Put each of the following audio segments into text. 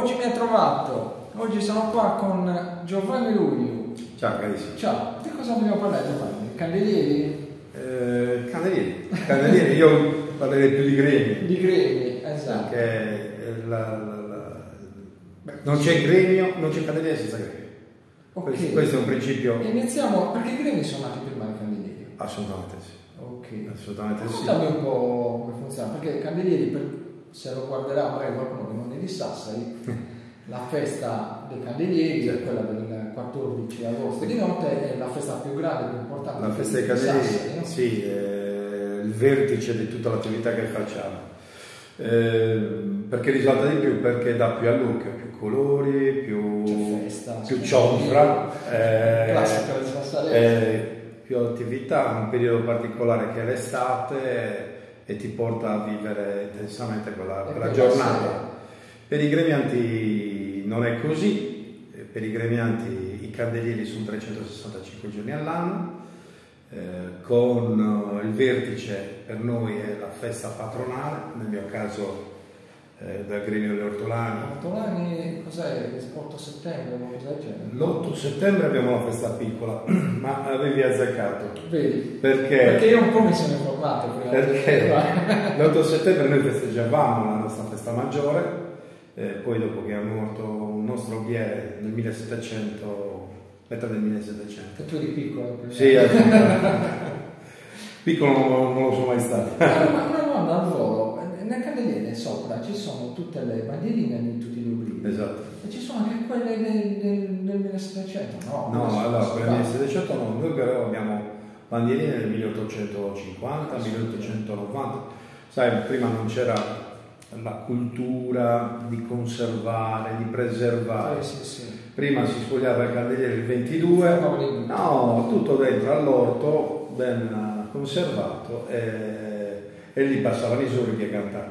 oggi mi ha trovato. Oggi sono qua con Giovanni Luglio. Ciao carissimo. Ciao, di cosa dobbiamo parlare, Giovanni? Candelieri? Candelieri, io parlerei più di gremi. Di gremi, esatto. Perché non c'è gremio, non c'è candeliere senza gremio. Okay. Questo è un principio. Iniziamo, perché i gremi sono nati prima dei candelieri? Assolutamente sì. Ok. Assolutamente sì. Raccontami un po' come funziona, perché i candelieri, se lo guarderà magari qualcuno che non è di Sassari, la festa dei candelieri è quella del 14 agosto di notte, è la festa più grande, più importante. La festa dei candelieri, Sassari, no? sì, è il vertice di tutta l'attività che facciamo. Perché risalta di più? Perché dà più all'occhio, più colori, più festa, più cionfra, classica del Sassarese, più attività, un periodo particolare che è l'estate e ti porta a vivere intensamente quella giornata. Per i gremianti non è così, per i gremianti i candelieri sono 365 giorni all'anno, con il vertice per noi è la festa patronale, nel mio caso dal gremio degli ortolani. Ortolani cos'è? 8 settembre? L'8 settembre abbiamo la festa piccola, ma avevi azzeccato. Vedi? Perché io un po' mi sono informato prima. Perché l'8 settembre noi festeggiavamo la nostra festa maggiore, poi dopo che è morto un nostro albiere nel 1700, metà del 1700. E tu eri piccolo? Sì, piccolo non lo sono mai stato. Una domanda al volo. Nel candeliere sopra ci sono tutte le bandierine di tutti gli ubrichi. Esatto. E ci sono anche quelle del 1700, no? No, allora quelle del 1700 no, noi però abbiamo bandierine del 1850, 1890. Sai, prima non c'era la cultura di conservare, di preservare. Sì. Prima si sfogliava il candeliere il 22, no, tutto dentro all'orto, ben conservato e lì passavano i sordi a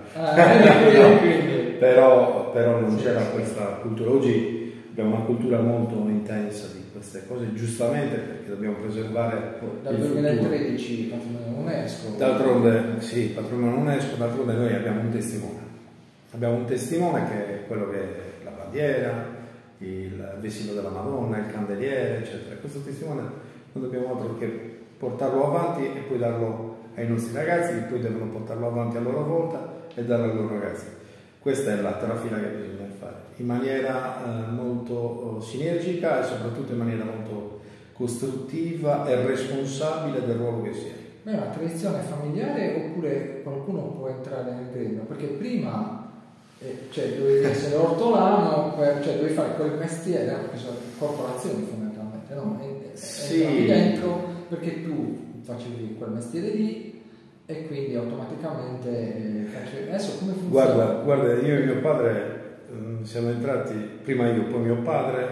cantare. Però non c'era questa cultura. Oggi abbiamo una cultura molto intensa di queste cose, giustamente perché dobbiamo preservare dal 2013 patrimonio UNESCO. D'altronde sì, patrimonio UNESCO, d'altronde noi abbiamo un testimone. Abbiamo un testimone che è quello che è la bandiera, il vestito della Madonna, il candeliere, eccetera. Questo testimone non dobbiamo altro che portarlo avanti e poi darlo ai nostri ragazzi, che poi devono portarlo avanti a loro volta e darlo ai loro ragazzi. Questa è la trafila che bisogna fare in maniera molto sinergica e soprattutto in maniera molto costruttiva e responsabile del ruolo che si è. Ma è una tradizione familiare oppure qualcuno può entrare nel gremio? Perché prima dovevi essere ortolano, dovevi fare quel mestiere, perché sono corporazioni fondamentalmente, no? Entravi dentro perché tu facevi quel mestiere lì e quindi automaticamente adesso come funziona? Guarda, io e mio padre siamo entrati, prima io, poi mio padre,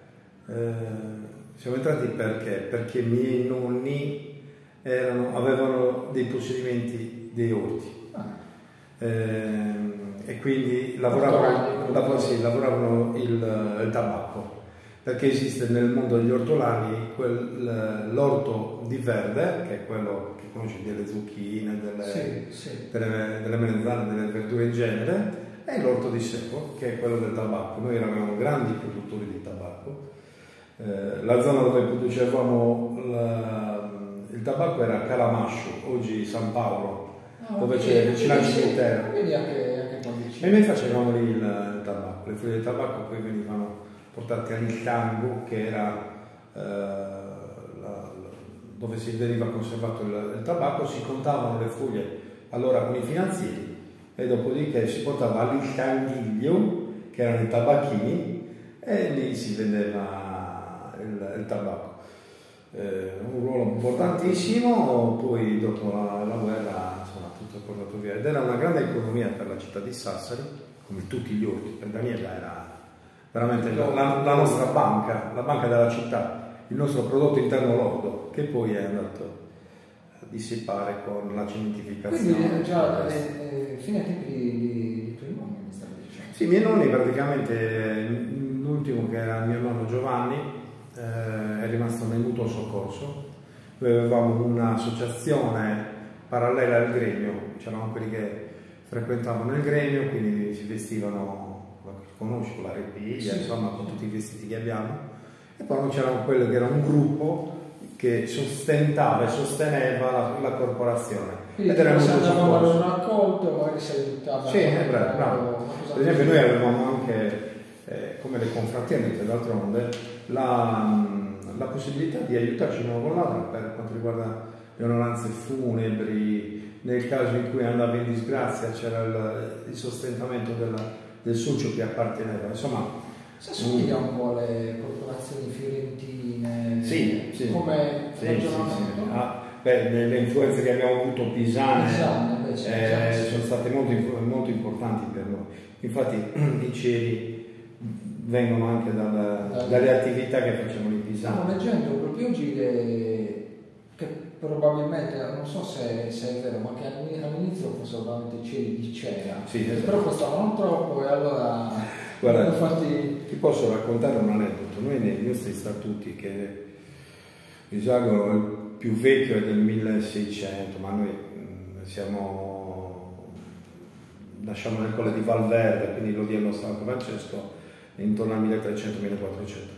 siamo entrati perché i miei nonni avevano dei possedimenti, dei orti. E quindi lavoravano il tabacco, perché esiste nel mondo degli ortolani l'orto di verde, che è quello che conosci delle zucchine, delle melanzane, delle verdure in genere, e l'orto di secco, che è quello del tabacco. Noi eravamo grandi produttori di tabacco. La zona dove producevamo il tabacco era Calamascio, oggi San Paolo, dove c'è vicino al cimitero. E noi facevamo lì il tabacco. Le foglie del tabacco poi venivano portate all'Ilcango, che era dove si veniva conservato il tabacco, si contavano le foglie allora con i finanzieri e dopodiché si portava all'Ilcanghillo, che erano i tabacchini, e lì si vendeva il tabacco. Un ruolo importantissimo, poi dopo la guerra insomma tutto è portato via ed era una grande economia per la città di Sassari, come tutti gli orti. Per Daniela era veramente la nostra banca, la banca della città, il nostro prodotto interno lordo, che poi è andato a dissipare con la cementificazione. Quindi già fino ai tempi di tuoi nonni, mi stavi dicendo? Sì, i miei nonni praticamente, l'ultimo che era mio nonno Giovanni, è rimasto nel mutuo soccorso. Noi avevamo un'associazione parallela al gremio, c'erano quelli che frequentavano il gremio, quindi si vestivano la conosci, con la repiglia, Sì, insomma, con tutti i vestiti che abbiamo. E poi c'era quello che era un gruppo che sostentava e sosteneva la corporazione. Quindi ed era molto andavamo ad un succoso. raccolto, magari si aiutava. Sì, è bravo. Per esempio noi avevamo anche, come le confraternite d'altronde, la possibilità di aiutarci l'uno con l'altro per quanto riguarda le onoranze funebri, nel caso in cui andava in disgrazia c'era il sostentamento del socio che apparteneva, insomma. Si assomiglia un po' alle corporazioni fiorentine, Sì. come ragionamento? Le influenze che abbiamo avuto pisane Certo. sono state molto importanti per noi. Infatti i cieli vengono anche dalle attività che facciamo in Pisana. Stavo leggendo proprio oggi che probabilmente, non so se è vero, ma che all'inizio fossero solamente cieli di cera, Sì, esatto. però costavano troppo e allora guarda, infatti... ti posso raccontare un aneddoto. Noi nei nostri statuti, che risalgono il più vecchio è del 1600, ma noi nasciamo nel Colle di Valverde, quindi l'odierno San Francesco, intorno al 1300-1400.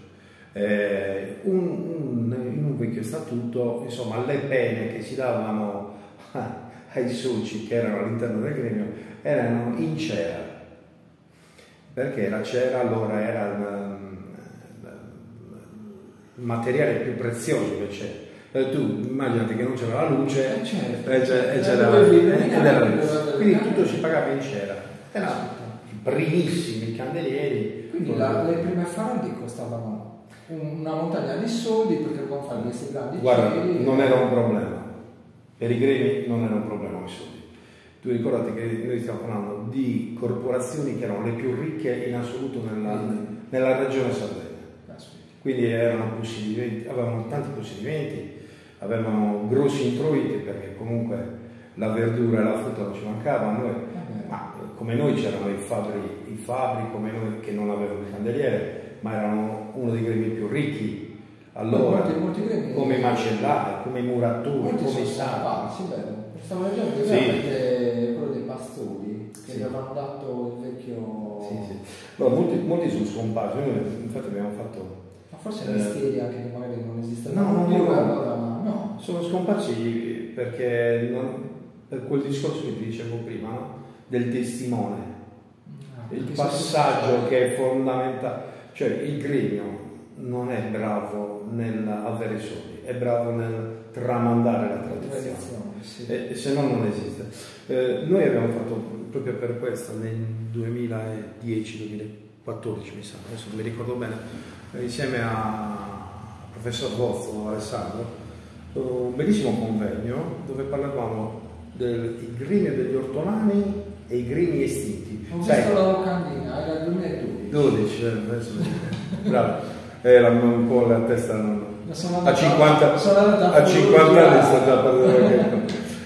In un vecchio statuto, insomma, le pene che si davano ai soci che erano all'interno del gremio erano in cera, perché la cera allora era il materiale più prezioso che c'è. Tu immaginati che non c'era la luce, quindi tutto si pagava in cera. Erano i primissimi candelieri. Quindi le prime farande costavano una montagna di soldi perché dovevano fare questi grandi Guarda, cieli. non era un problema. Per i gremi non era un problema i soldi. Tu ricordati che noi stiamo parlando di corporazioni che erano le più ricche in assoluto nella regione Sardegna. Quindi avevano tanti possedimenti, avevano grossi introiti perché comunque la verdura e la frutta non ci mancava a noi, ma come noi c'erano i fabbri come noi che non avevano il candeliere, ma erano uno dei gremi più ricchi allora, molti gremi, come i macellai, come i muratori, come i savi. Stavo leggendo che quello dei pastori che gli avevano dato il vecchio... Allora, molti sono scomparsi, noi infatti abbiamo fatto... Forse misteri anche che magari non esistono. No. Sono scomparsi perché per quel discorso che ti dicevo prima, no? Del testimone, il passaggio che è fondamentale, cioè il gremio non è bravo nell'avere soldi, è bravo nel tramandare la tradizione. Sì. Se no non esiste. Noi abbiamo fatto proprio per questo nel 2010-2014 mi sa, adesso non mi ricordo bene, insieme a professor Bozzo Alessandro, un bellissimo convegno dove parlavamo del gremio degli ortolani e i gremi estinti. Ho visto la locandina, era il 2012. Adesso bravo, era un po' la testa a 50 anni sta già parlando.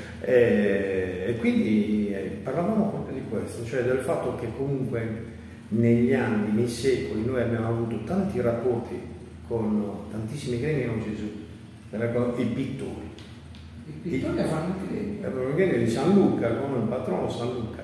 E quindi parlavamo proprio di questo, cioè del fatto che comunque negli anni, nei secoli, noi abbiamo avuto tanti rapporti con tantissimi gremi, non Gesù, i pittori. I pittori fanno il gremio di San Luca, come il patrono San Luca,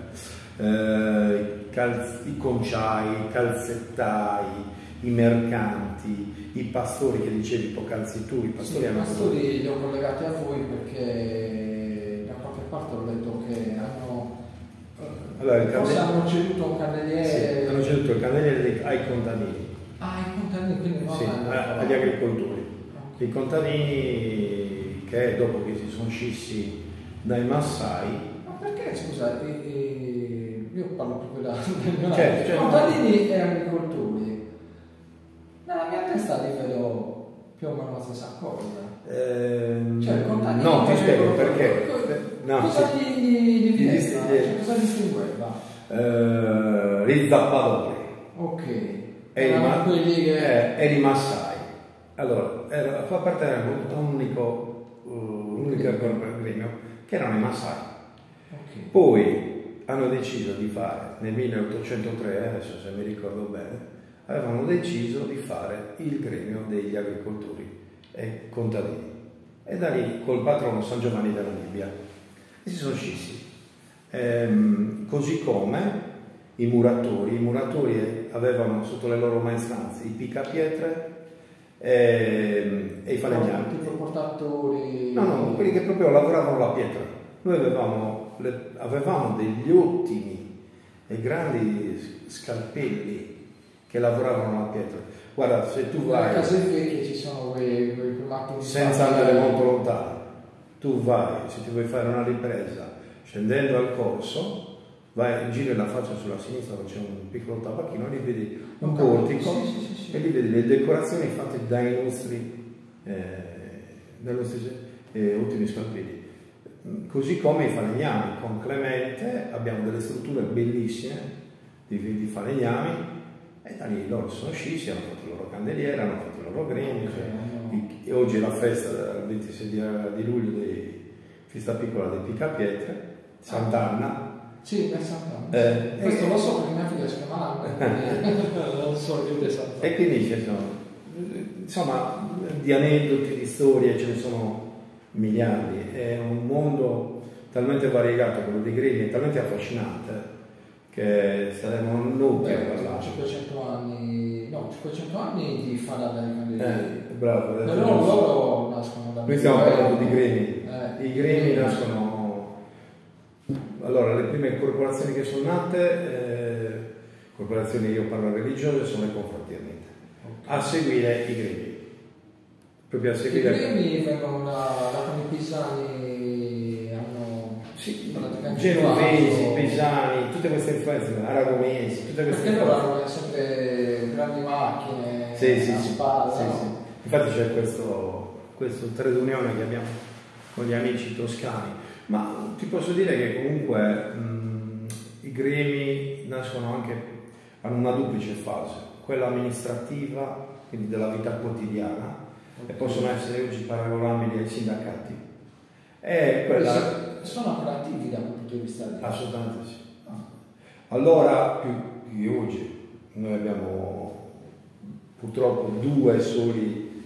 i conciai, i calzettai, i mercanti, i pastori che dicevi poc'anzi tu, i pastori li ho collegati a voi perché da qualche parte ho letto che hanno forse hanno ceduto un candeliere. Hanno ceduto il candeliere ai contadini. I contadini, quindi non agli agricoltori. I contadini che dopo che si sono scissi dai Massai. Ma perché, scusa, io parlo proprio da certo, contadini e agricoltori. Nella mia testa li vedo più o meno la stessa cosa. Cioè, contadini. No, ti spiego perché. Cosa cosa distingueva? I zappatori. Ok. E i Massai. Allora, fa parte da un unico gremio che erano i Massai. Okay. Poi hanno deciso di fare, nel 1803, adesso se mi ricordo bene, avevano deciso di fare il gremio degli agricoltori e contadini. E da lì col patrono San Giovanni della Bibbia. E si sono scissi. Così come i muratori avevano sotto le loro maestranze i piccapietre e i falegnami. Tipo portatori? No, quelli che proprio lavoravano la pietra. Noi avevamo degli ottimi e grandi scalpelli che lavoravano la pietra. Guarda, se tu vai... Nelle case vecchie ci sono quei macchine... Senza andare molto lontano. Tu vai, se ti vuoi fare una ripresa, scendendo al corso, vai, giri la faccia sulla sinistra, dove c'è un piccolo tabacchino, lì vedi un portico e lì vedi le decorazioni fatte dai nostri ultimi scalpelli. Così come i falegnami, con Clemente abbiamo delle strutture bellissime di falegnami, e da lì loro sono scesi, hanno fatto il loro candeliere, hanno fatto il loro gremio. E oggi è la festa del 26 di luglio di festa piccola dei Piccapietre, Sant'Anna. Sì, è Sant'Anna. Questo lo so perché mia figlia si chiama Anna, non so più di Sant'Anna. E quindi ci sono, insomma, di aneddoti, di storie, ce ne sono miliardi. È un mondo talmente variegato, quello dei gremi, è talmente affascinante che saremo noi a parlare. 500 anni di fare dai candelieri. Bravo. Però loro nascono da... Noi stiamo parlando di gremi. I gremi nascono... Allora, le prime corporazioni che sono nate, corporazioni, io parlo religiose, sono le confraternite. Okay. A seguire i gremi. Proprio a seguire... I gremi vengono da come i pisani hanno... Sì, genovesi, pisani, tutte queste influenze, aragonesi, tutte queste perché loro hanno sempre grandi macchine, spalla. Sì. Infatti c'è questo trade unione che abbiamo con gli amici toscani, ma ti posso dire che comunque i gremi nascono anche, hanno una duplice fase, quella amministrativa, quindi della vita quotidiana, e possono essere oggi paragonabili ai sindacati. E quella... Sono ancora attivi da quel punto di vista? Assolutamente sì. Allora, più di oggi, noi abbiamo purtroppo 2 soli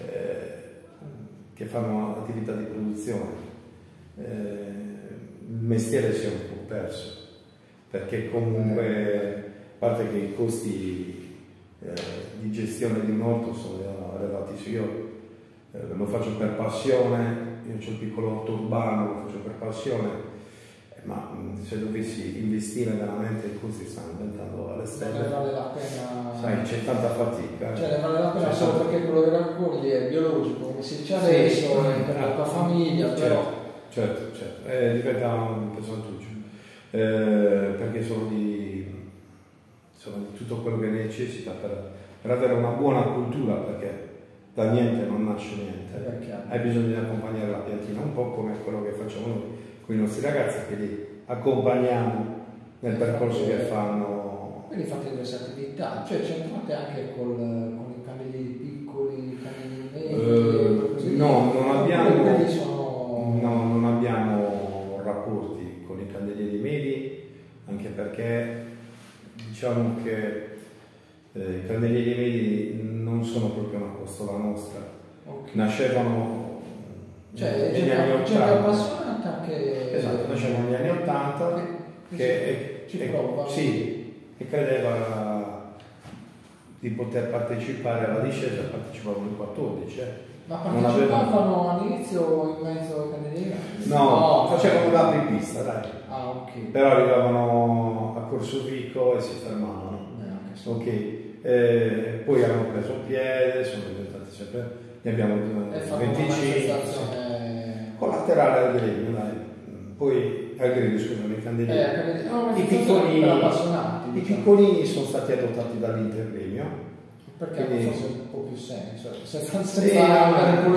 che fanno attività di produzione. Il mestiere si è un po' perso, perché comunque, a parte che i costi di gestione di un orto sono elevati, io lo faccio per passione. Io ho il piccolo orto urbano, lo faccio per passione, ma se dovessi investire veramente i costi stanno diventando alle stelle. Non ne vale la pena. Sai, c'è tanta fatica. Cioè, ne vale la pena solo perché quello che raccogli è biologico, come si dice adesso, per la tua famiglia, però. Certo, diventa un pesantuccio. Perché sono di tutto quello che necessita per avere una buona cultura, perché da niente non nasce niente, hai bisogno di accompagnare la piantina, un po' come quello che facciamo noi con i nostri ragazzi, che li accompagniamo nel percorso che fanno. Quindi fate diverse attività, cioè c'entrate anche con i candeli piccoli, candeli medi? No, non abbiamo rapporti con i candelieri medi, anche perché diciamo che i candelieri medi non sono proprio una costola nostra. Okay. Nascevano negli anni 80. Esatto, nascevano negli anni 80 che credeva di poter partecipare alla discesa, partecipavano in 14. Ma partecipavano all'inizio in mezzo ai candelieri? No, facevano l'apripista, dai. Ok. Però arrivavano a Corso Vico e si fermavano. Ok. Poi hanno preso piede, sono diventati sempre, ne abbiamo 25 collaterale al gremio, dai. Poi al gremio, scusami, i candelieri. I piccolini sono stati adottati dall'intergremio. Perché quindi, forse un po' più senso, hanno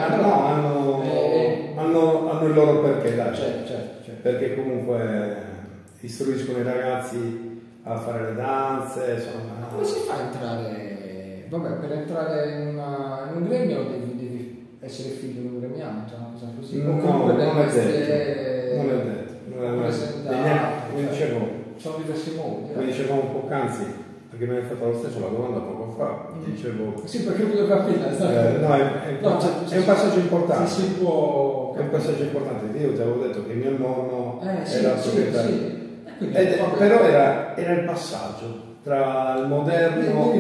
il loro perché, dai. Certo. Perché comunque istruiscono i ragazzi a fare le danze. Come si fa a entrare? Vabbè, per entrare in un gremio devi essere figlio di un gremiato, una cosa così. No, non è detto. Sono diversi modi. Come dicevamo poc'anzi, perché mi hai fatto lo stesso la domanda poco fa, dicevo... Sì, perché voglio capire. È un passaggio importante. Si può... È un passaggio importante. Io ti avevo detto che mio nonno era proprietario. Però era il passaggio tra il moderno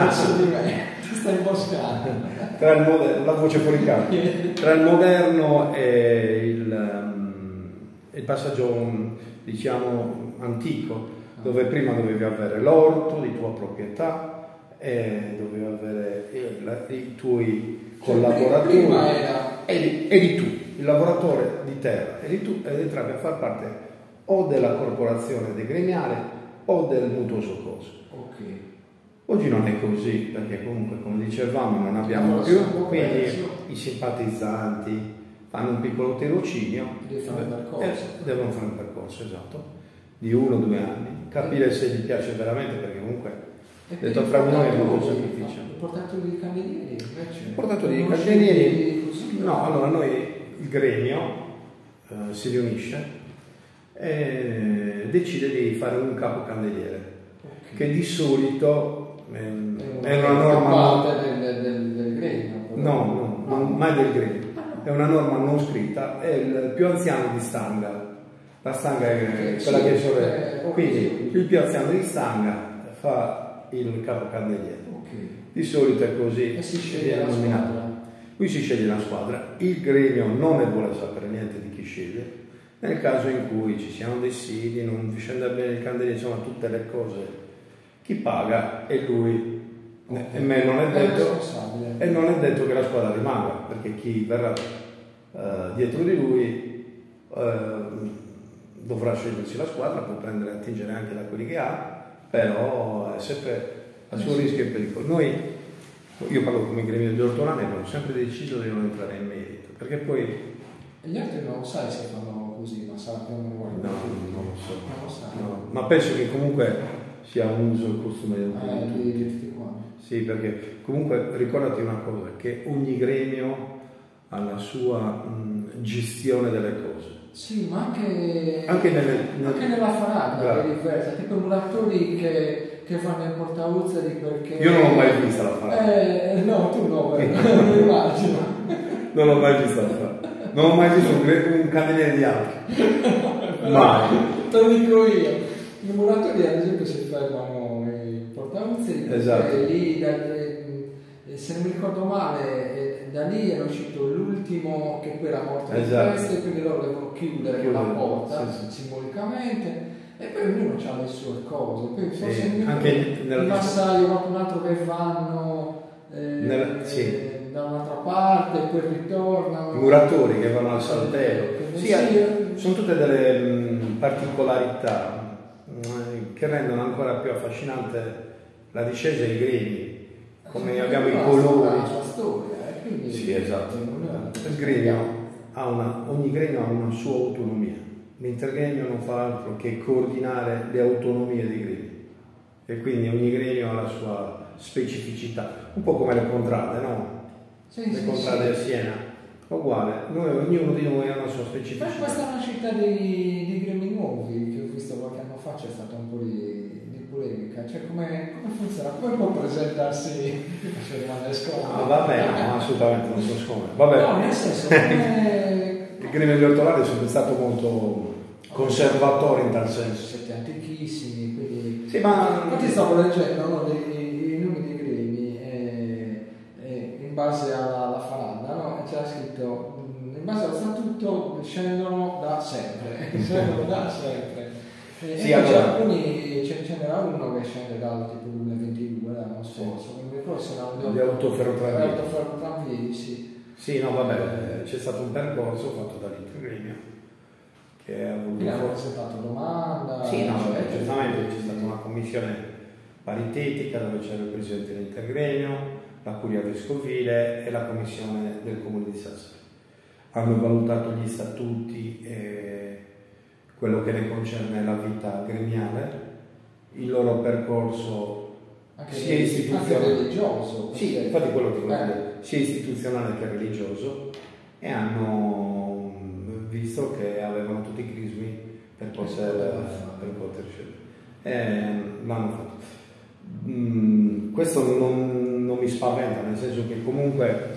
tra il moderno, la voce fuori campo, tra il moderno e il passaggio, diciamo, antico, dove prima dovevi avere l'orto di tua proprietà e dovevi avere i tuoi collaboratori, eri tu, il lavoratore di terra, eri tu ed entravi a far parte o della corporazione degremiale o del mutuo soccorso. Okay. Oggi non è così, perché comunque, come dicevamo, non abbiamo più, quindi i simpatizzanti fanno un piccolo tirocinio, devono fare un percorso, esatto, di 1 o 2 anni, capire se gli piace veramente, perché comunque, detto fra noi, è molto sacrificio. Il portatore di candelieri invece? Il portatore di candelieri, no, allora noi, il gremio si riunisce e decide di fare un capocandeliere, che di solito è una norma del gremio. No, mai del gremio. È una norma non scritta, è il più anziano di stanga. La stanga è quella che è sorella. Quindi il più anziano di stanga fa il capocandeliere. Di solito è così. E si sceglie la squadra. Qui si sceglie la squadra. Il gremio non ne vuole sapere niente di chi sceglie. Nel caso in cui ci siano dei sidi, non vi scenda bene il candeliere, insomma tutte le cose, chi paga è lui. E me non è detto, e non è detto che la squadra rimanga, perché chi verrà dietro di lui dovrà scegliersi la squadra, può prendere e attingere anche da quelli che ha, però è sempre a suo rischio e pericolo. Io parlo come gremio degli ortolani, abbiamo sempre deciso di non entrare in merito, perché poi e gli altri non sai se fanno così, ma sappiamo non lo so. Non lo sai. No, ma penso che comunque sia un uso e costume di tutti quanti. Sì, perché comunque ricordati una cosa, che ogni gremio ha la sua gestione delle cose. Sì, ma anche nella faranda è diversa, tipo i muratori che fanno il portauzzeri perché... Io non l'ho mai vista la faranda. No, tu no, non immagino. Non l'ho mai vista la faranda. Non ho mai visto un candeliere di altri. Mai. Te lo dico io. I muratori ad esempio si fermano i portauzzeri, esatto. Lì, se non mi ricordo male, da lì era uscito l'ultimo che poi era morto di festa, e quindi loro devono chiudere quella porta simbolicamente, e poi ognuno ha le sue cose, poi forse anche il vassaio, qualcun altro che vanno da un'altra parte e poi ritornano. I muratori che vanno al saltello, sono tutte delle particolarità che rendono ancora più affascinante la discesa ai gremi, come abbiamo i colori. La sua storia, quindi sì, esatto. Il gremio ogni gremio ha una sua autonomia. L'intergremio non fa altro che coordinare le autonomie dei gremi, e quindi ogni gremio ha la sua specificità, un po' come le contrade, no? Le contrade a Siena. Uguale, ognuno di noi ha una sua specificità. Ma questa è una città di gremi nuovi che ho visto qualche anno fa, c'è stata un po' di polemica, cioè come funziona, come può presentarsi, cioè rimane scomodo. Vabbè, no, assolutamente non sono scomodo. Vabbè. No, nel senso il gremio degli ortolani è sempre stato molto conservatore in tal senso. Siete antichissimi, quindi... Sì, ma... Infatti stavo leggendo i nomi dei gremi in base alla faranda, no? E c'era scritto in base allo statuto scendono da sempre. Sì, allora alcuni ce n'era uno che scende dal tipo 2022 l'anno scorso, quindi forse erano di autoferrotranvieri, sì. Sì, no, vabbè, c'è stato un percorso fatto dall'Intergremio che ha voluto... Hanno presentato domanda... Sì, no, certamente c'è stata una commissione paritetica dove c'era il presidente dell'Intergremio, la Curia Vescovile e la commissione del Comune di Sassari. Hanno valutato gli statuti e quello che ne concerne la vita gremiale, il loro percorso sia istituzionale, anche religioso. Sì, infatti quello che volevo dire, sia istituzionale che religioso, e hanno visto che avevano tutti i crismi per poter scegliere. L'hanno fatto. Questo non mi spaventa, nel senso che comunque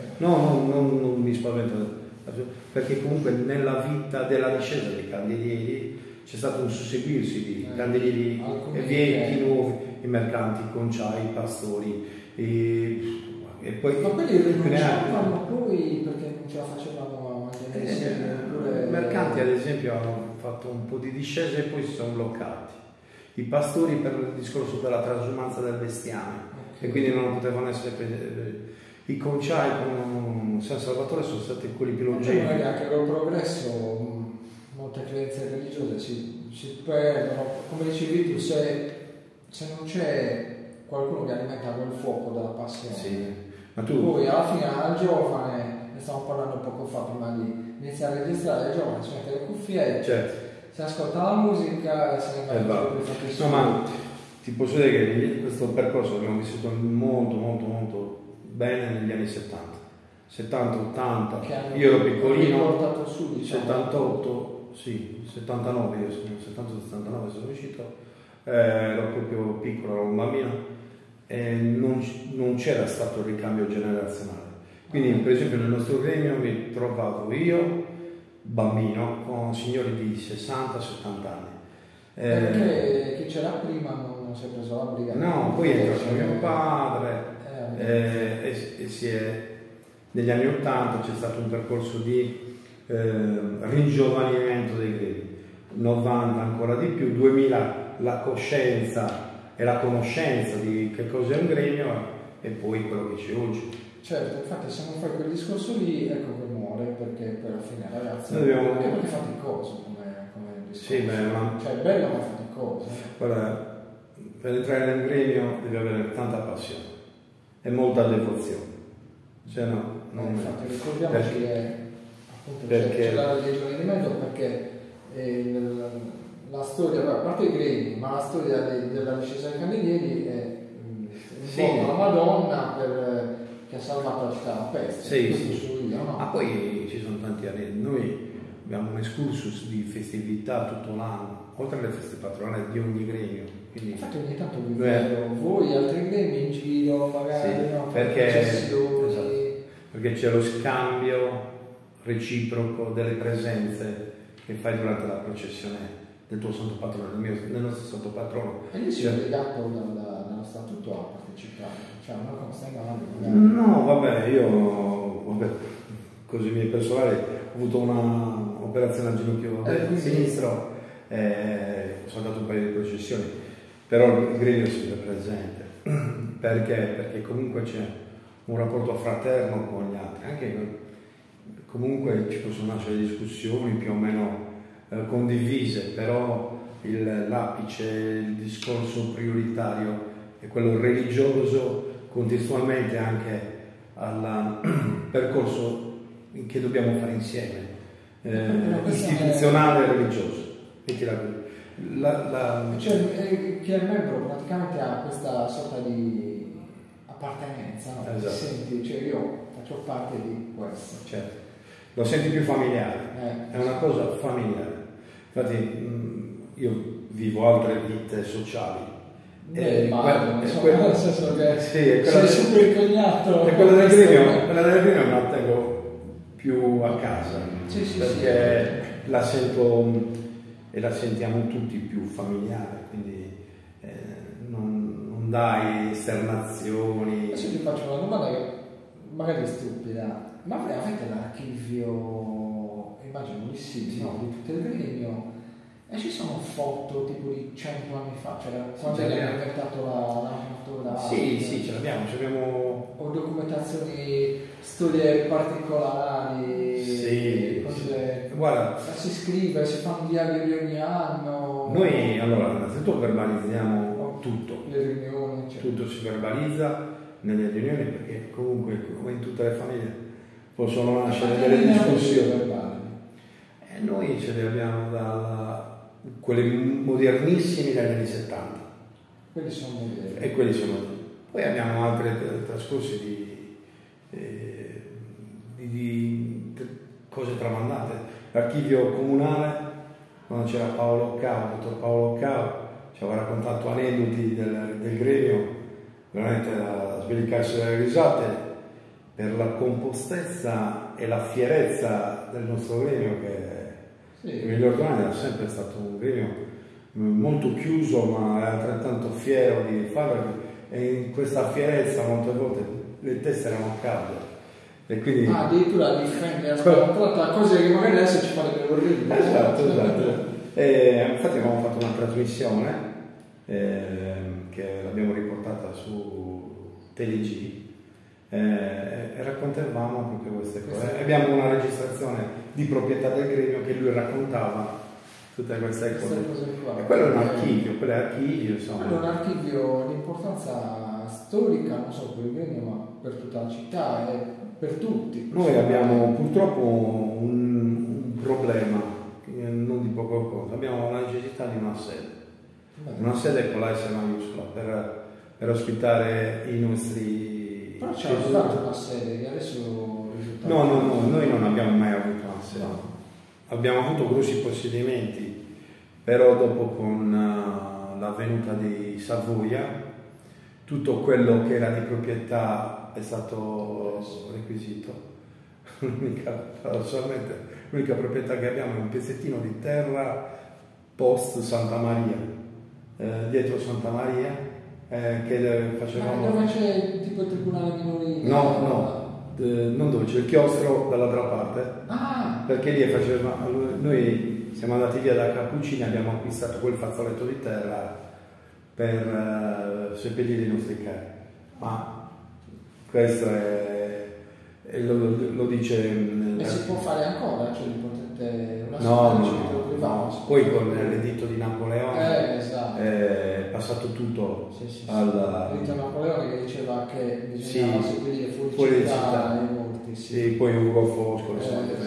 non mi spaventa, perché comunque nella vita della discesa dei candelieri c'è stato un susseguirsi di candelieri vecchi, nuovi, i mercanti, i conciai, i pastori, e poi... Ma quelli rinunciavano poi perché non ce la facevano a mantenere? I mercanti ad esempio hanno fatto un po' di discesa e poi si sono bloccati. I pastori per il discorso della transumanza del bestiame, e quindi non potevano essere presi. I conciai con San Salvatore sono stati quelli più longevi. Anche col progresso molte credenze religiose si perdono. Come dicevi tu, se non c'è qualcuno che alimenta quel fuoco della passione, sì. Ma tu... poi alla fine al giovane, ne stavamo parlando poco fa prima di iniziare a registrare, il giovane si mette le cuffie, certo, si ascolta la musica e se ne va più fatti. No, ma ti posso dire che questo percorso l'abbiamo vissuto molto bene negli anni 70, 80, io ero piccolino, su, diciamo. 78, sì, 79, io sono 70-79 sono uscito, ero proprio piccolo, ero un bambino e non c'era stato il ricambio generazionale. Quindi per esempio nel nostro gremio mi trovavo io, bambino, con signori di 60-70 anni. Perché chi c'era prima non si è preso la briga? No, poi è entrato mio padre e negli anni 80 c'è stato un percorso di ringiovanimento dei gremi, 90 ancora di più, 2000 la coscienza e la conoscenza di che cos'è un gremio e poi quello che c'è oggi. Certo, infatti se non fai quel discorso lì, ecco che muore, perché poi alla fine ragazzi, anche perché fa faticoso come discorso. Sì, cioè è bello ma faticoso. Guarda, per entrare nel gremio devi avere tanta passione e molta devozione. Se no, non infatti ricordiamoci che appunto c'è la religione di mezzo, perché la storia, a parte i gremi, ma la storia della discesa dei candelieri è la Madonna che ha salvato la città da peste. Sì. No? Ma poi ci sono tanti anni. Noi abbiamo un excursus di festività tutto l'anno, oltre alle feste patronali di ogni gremio. Quindi, infatti ogni tanto vi vedo voi altri gremi in giro, magari, sì, no? perché c'è lo scambio reciproco delle presenze che fai durante la processione del tuo santo patrono, del nostro santo patrono. E lì si è legato dallo statuto a partecipare, cioè non come stai andando? No, vabbè, così miei personali, ho avuto un'operazione al ginocchio sinistro, sono andato un paio di processioni, però il gremio è sempre presente, perché comunque c'è un rapporto fraterno con gli altri, anche comunque ci possono nascere discussioni più o meno condivise, però l'apice, il discorso prioritario è quello religioso, contestualmente anche al percorso che dobbiamo fare insieme, istituzionale e religioso. Cioè, chi è membro praticamente ha questa sorta di appartenenza, no? Esatto. Senti, cioè io faccio parte di questo. Certo. Lo senti più familiare, è una cosa familiare. Infatti io vivo altre vite sociali. Nel senso che sei super impegnato. E quella del gremio me la tengo più a casa, perché la sento e la sentiamo tutti più familiare, quindi non dai esternazioni. Adesso ti faccio una domanda che magari è stupida, ma veramente l'archivio, immagino di sì, no, di tutto il gremio, e ci sono foto tipo di 100 anni fa, cioè quando abbiamo inventato la Sì, ce l'abbiamo. O documentazioni, storie particolari, sì, cose. Guarda, Si scrive, si fa un diario di ogni anno. Noi allora innanzitutto verbalizziamo tutto. Le riunioni, eccetera. Tutto si verbalizza nelle riunioni, perché comunque come in tutte le famiglie possono nascere delle discussioni. E noi ce le abbiamo quelli modernissimi dagli anni 70. Quelli sono moderni. E quelli sono. Poi abbiamo altri trascorsi di cose tramandate. L'archivio comunale, quando c'era dottor Paolo Cao, ci aveva raccontato aneddoti del gremio, veramente da sbellicarsi dalle risate, per la compostezza e la fierezza del nostro gremio, che Sì. Emilio Ortolani era sempre stato un gremio molto chiuso, ma è altrettanto fiero di farlo, e in questa fierezza molte volte le teste erano calde. E quindi... addirittura difende la squadra, cose che magari adesso ci farebbero orribili. Esatto. Infatti abbiamo fatto una trasmissione che l'abbiamo riportata su TeleG e raccontavamo proprio queste cose. Abbiamo una registrazione di proprietà del gremio che lui raccontava tutte queste cose. Qua. E quello è un archivio, insomma. Quello è un archivio di importanza storica, non solo per il gremio, ma per tutta la città e per tutti. Noi abbiamo purtroppo un problema, non di poco cosa, abbiamo la necessità di una sede. Una sede con la S maiuscola per ospitare i nostri... Però c'è stata una sede che adesso risulta... No, noi non abbiamo mai avuto una sede. No. Abbiamo avuto grossi possedimenti, però dopo con la venuta di Savoia tutto quello che era di proprietà è stato requisito. Paradossalmente l'unica proprietà che abbiamo è un pezzettino di terra post Santa Maria, dietro Santa Maria, che facevamo... Ma dove c'è tipo il tribunale minorile? Non dove c'è il chiostro dall'altra parte, perché lì noi siamo andati via da Cappuccini, abbiamo acquistato quel fazzoletto di terra per seppellire i nostri cari, ma questo lo dice... E si può fare ancora? Cioè potete una no. Poi con l'editto di Napoleone esatto. È passato tutto l'editto di Napoleone che diceva che bisognava seppellire fuori città i morti. Sì, poi Ugo Foscolo,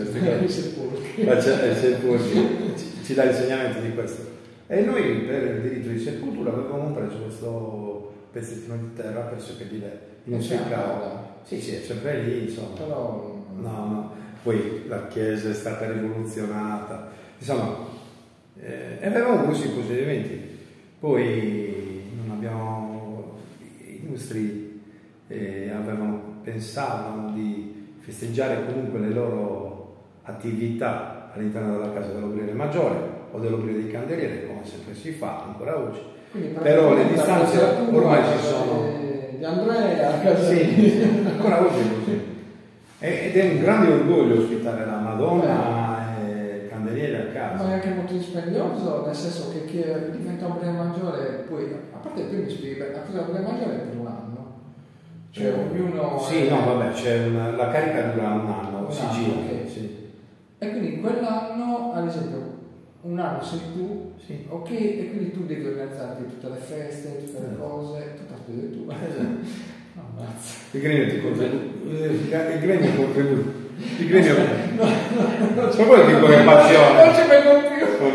ci dà l'insegnamento di questo. E noi per il diritto di sepoltura avevamo preso questo pezzettino di terra per seppellire i nostri cari. Sì, è sempre lì, insomma. Però... No. Poi la chiesa è stata rivoluzionata, insomma, avevamo questi possedimenti. Poi non abbiamo... I nostri pensavano di festeggiare comunque le loro attività all'interno della casa dell'Obriere Maggiore o dell'Obriere di Candeliere, come sempre si fa ancora oggi. Però le distanze ormai ci sono. Di Andrea a casa. Sì, ancora oggi è così. Ed è un grande orgoglio ospitare la Madonna e il Candeliere a casa. Ma è anche molto dispendioso, nel senso che chi diventa Obriere Maggiore, poi, a parte che mi spieghi, a cosa Obriere Maggiore è per un anno? Cioè ognuno... Sì, no, vabbè, la carica dura un anno, si gira. Okay. Sì. E quindi in quell'anno, ad esempio, un anno sei tu, sì. Ok, e quindi tu devi organizzarti tutte le feste, tutte le cose, tutta la spesa tu. Esatto. Ammazza. Il gremio ti contribuisce. Il gremio contribuisce. Il gremio. Per quello dico che è passione. Non ci vengo più.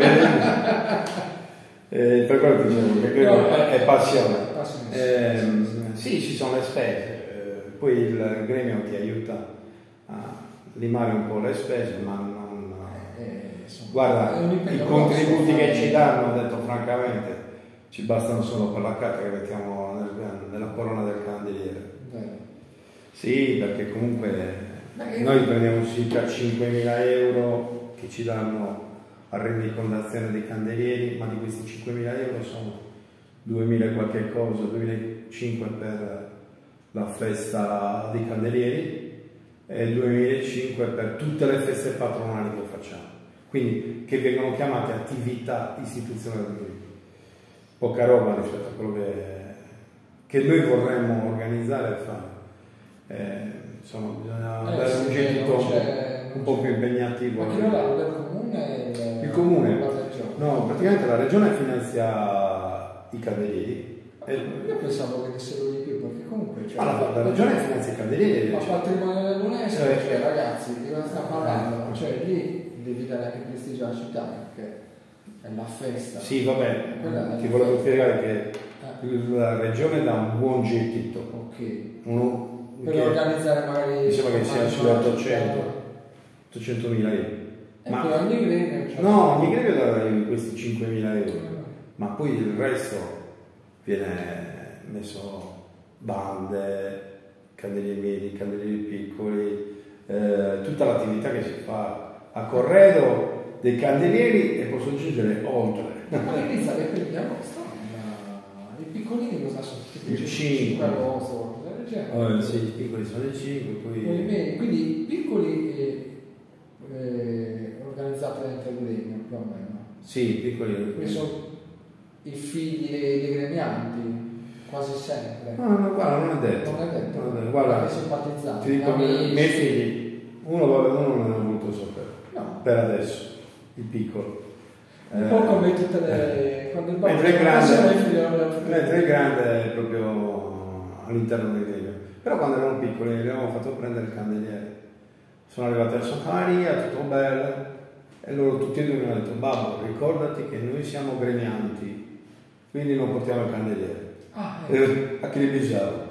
Per quello ti dicevo che il gremio è passione. Sì, ci sono le spese. Poi il gremio ti aiuta a limare un po' le spese, ma non. Guarda, i contributi che ci danno, ho detto francamente, ci bastano solo per la carta che mettiamo nella corona del candeliere. Sì, perché comunque noi prendiamo circa 5.000 euro che ci danno a rendicontazione dei candelieri, ma di questi 5.000 euro sono 2.000 e qualche cosa, 2.500 per la festa dei candelieri e 2.500 per tutte le feste patronali che facciamo. Quindi che vengono chiamate attività istituzionali, poca roba rispetto a quello che noi vorremmo organizzare e fare. Insomma, bisogna avere un gettito un po' più impegnativo. Ma chi lo dà? Il comune? Il comune? No, praticamente la regione finanzia i candelieri. Io pensavo che dessero di più, perché comunque... la regione finanzia i candelieri. Ma patrimonio dell'UNESCO, ragazzi, di cosa stiamo parlando? Cioè lì devi dare anche prestigio alla città, perché è la festa. Sì, vabbè, ti volevo spiegare che la regione dà un buon gettito. Ok. Per organizzare magari... Mi sembra che sia sulle 800.000 euro. Ma per ogni gremio? Cioè... No, ogni gremio dà questi 5.000 euro. Ma poi il resto viene messo bande, candelieri medi, candelieri piccoli, tutta l'attività che si fa. A Corredo dei candelieri e posso aggiungere oltre. Ma l'inizia che per gli agosto, i piccolini cosa sono? Il 5 agosto, sì, i piccoli sono il 5, poi... quindi piccoli organizzati dentro il gremio più o meno. Sì, piccoli. Quindi sono i figli dei gremianti, quasi sempre. No, guarda, non è detto. Non è detto. Guarda, simpatizzanti. ti dico, i miei figli, uno non ha voluto sapere. No. Per adesso, il piccolo. Un po' come tutte le... quando il mentre il grande è proprio all'interno del gremio. Però quando erano piccoli gli avevamo fatto prendere il candeliere. Sono arrivati a Santa Maria, tutto bello, e loro tutti e due mi hanno detto: babbo, ricordati che noi siamo gremianti, quindi non portiamo il candeliere. A chi li bisciavo?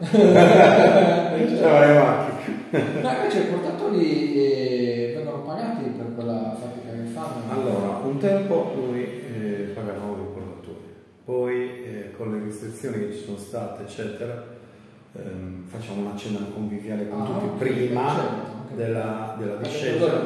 C'erano le macchine. Ma invece i portatori vengono pagati per quella fatica che fanno? Allora, un tempo noi pagavamo i portatori, poi con le restrizioni che ci sono state, eccetera, facciamo una cena conviviale con tutti prima della discesa,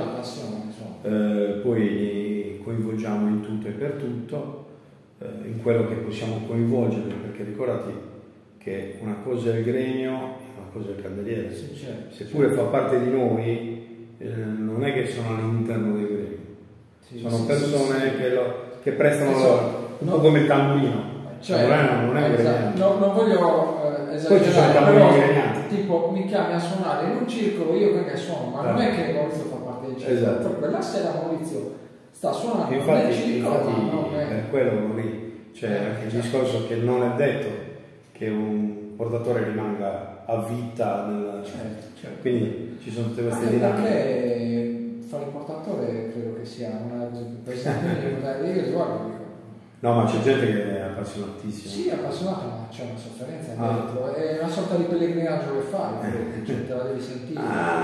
poi li coinvolgiamo in tutto e per tutto, in quello che possiamo coinvolgere, perché ricordati che una cosa è il gremio e una cosa è il candeliere. Sì, certo, seppure fa parte di noi, non è che sono all'interno del gremio, sono persone che prestano un po' come il tamburino. Non è un gremiante. Non voglio esagerare, poi ci sono tamburini gremianti. Tipo mi chiami a suonare in un circolo, io che suono, ma non è che Maurizio fa parte del circolo. Esatto. Quella sera Maurizio sta suonando nel circolo, per quello lì c'è anche il discorso che non è detto che un portatore rimanga a vita certo. Quindi ci sono tutte queste anche dinamiche. Perché fare il portatore credo che sia una delle cose più pesanti. Io guardo. No, ma c'è gente che è appassionatissima. Sì, è appassionata, ma c'è una sofferenza dentro. È una sorta di pellegrinaggio che fai, te la devi sentire.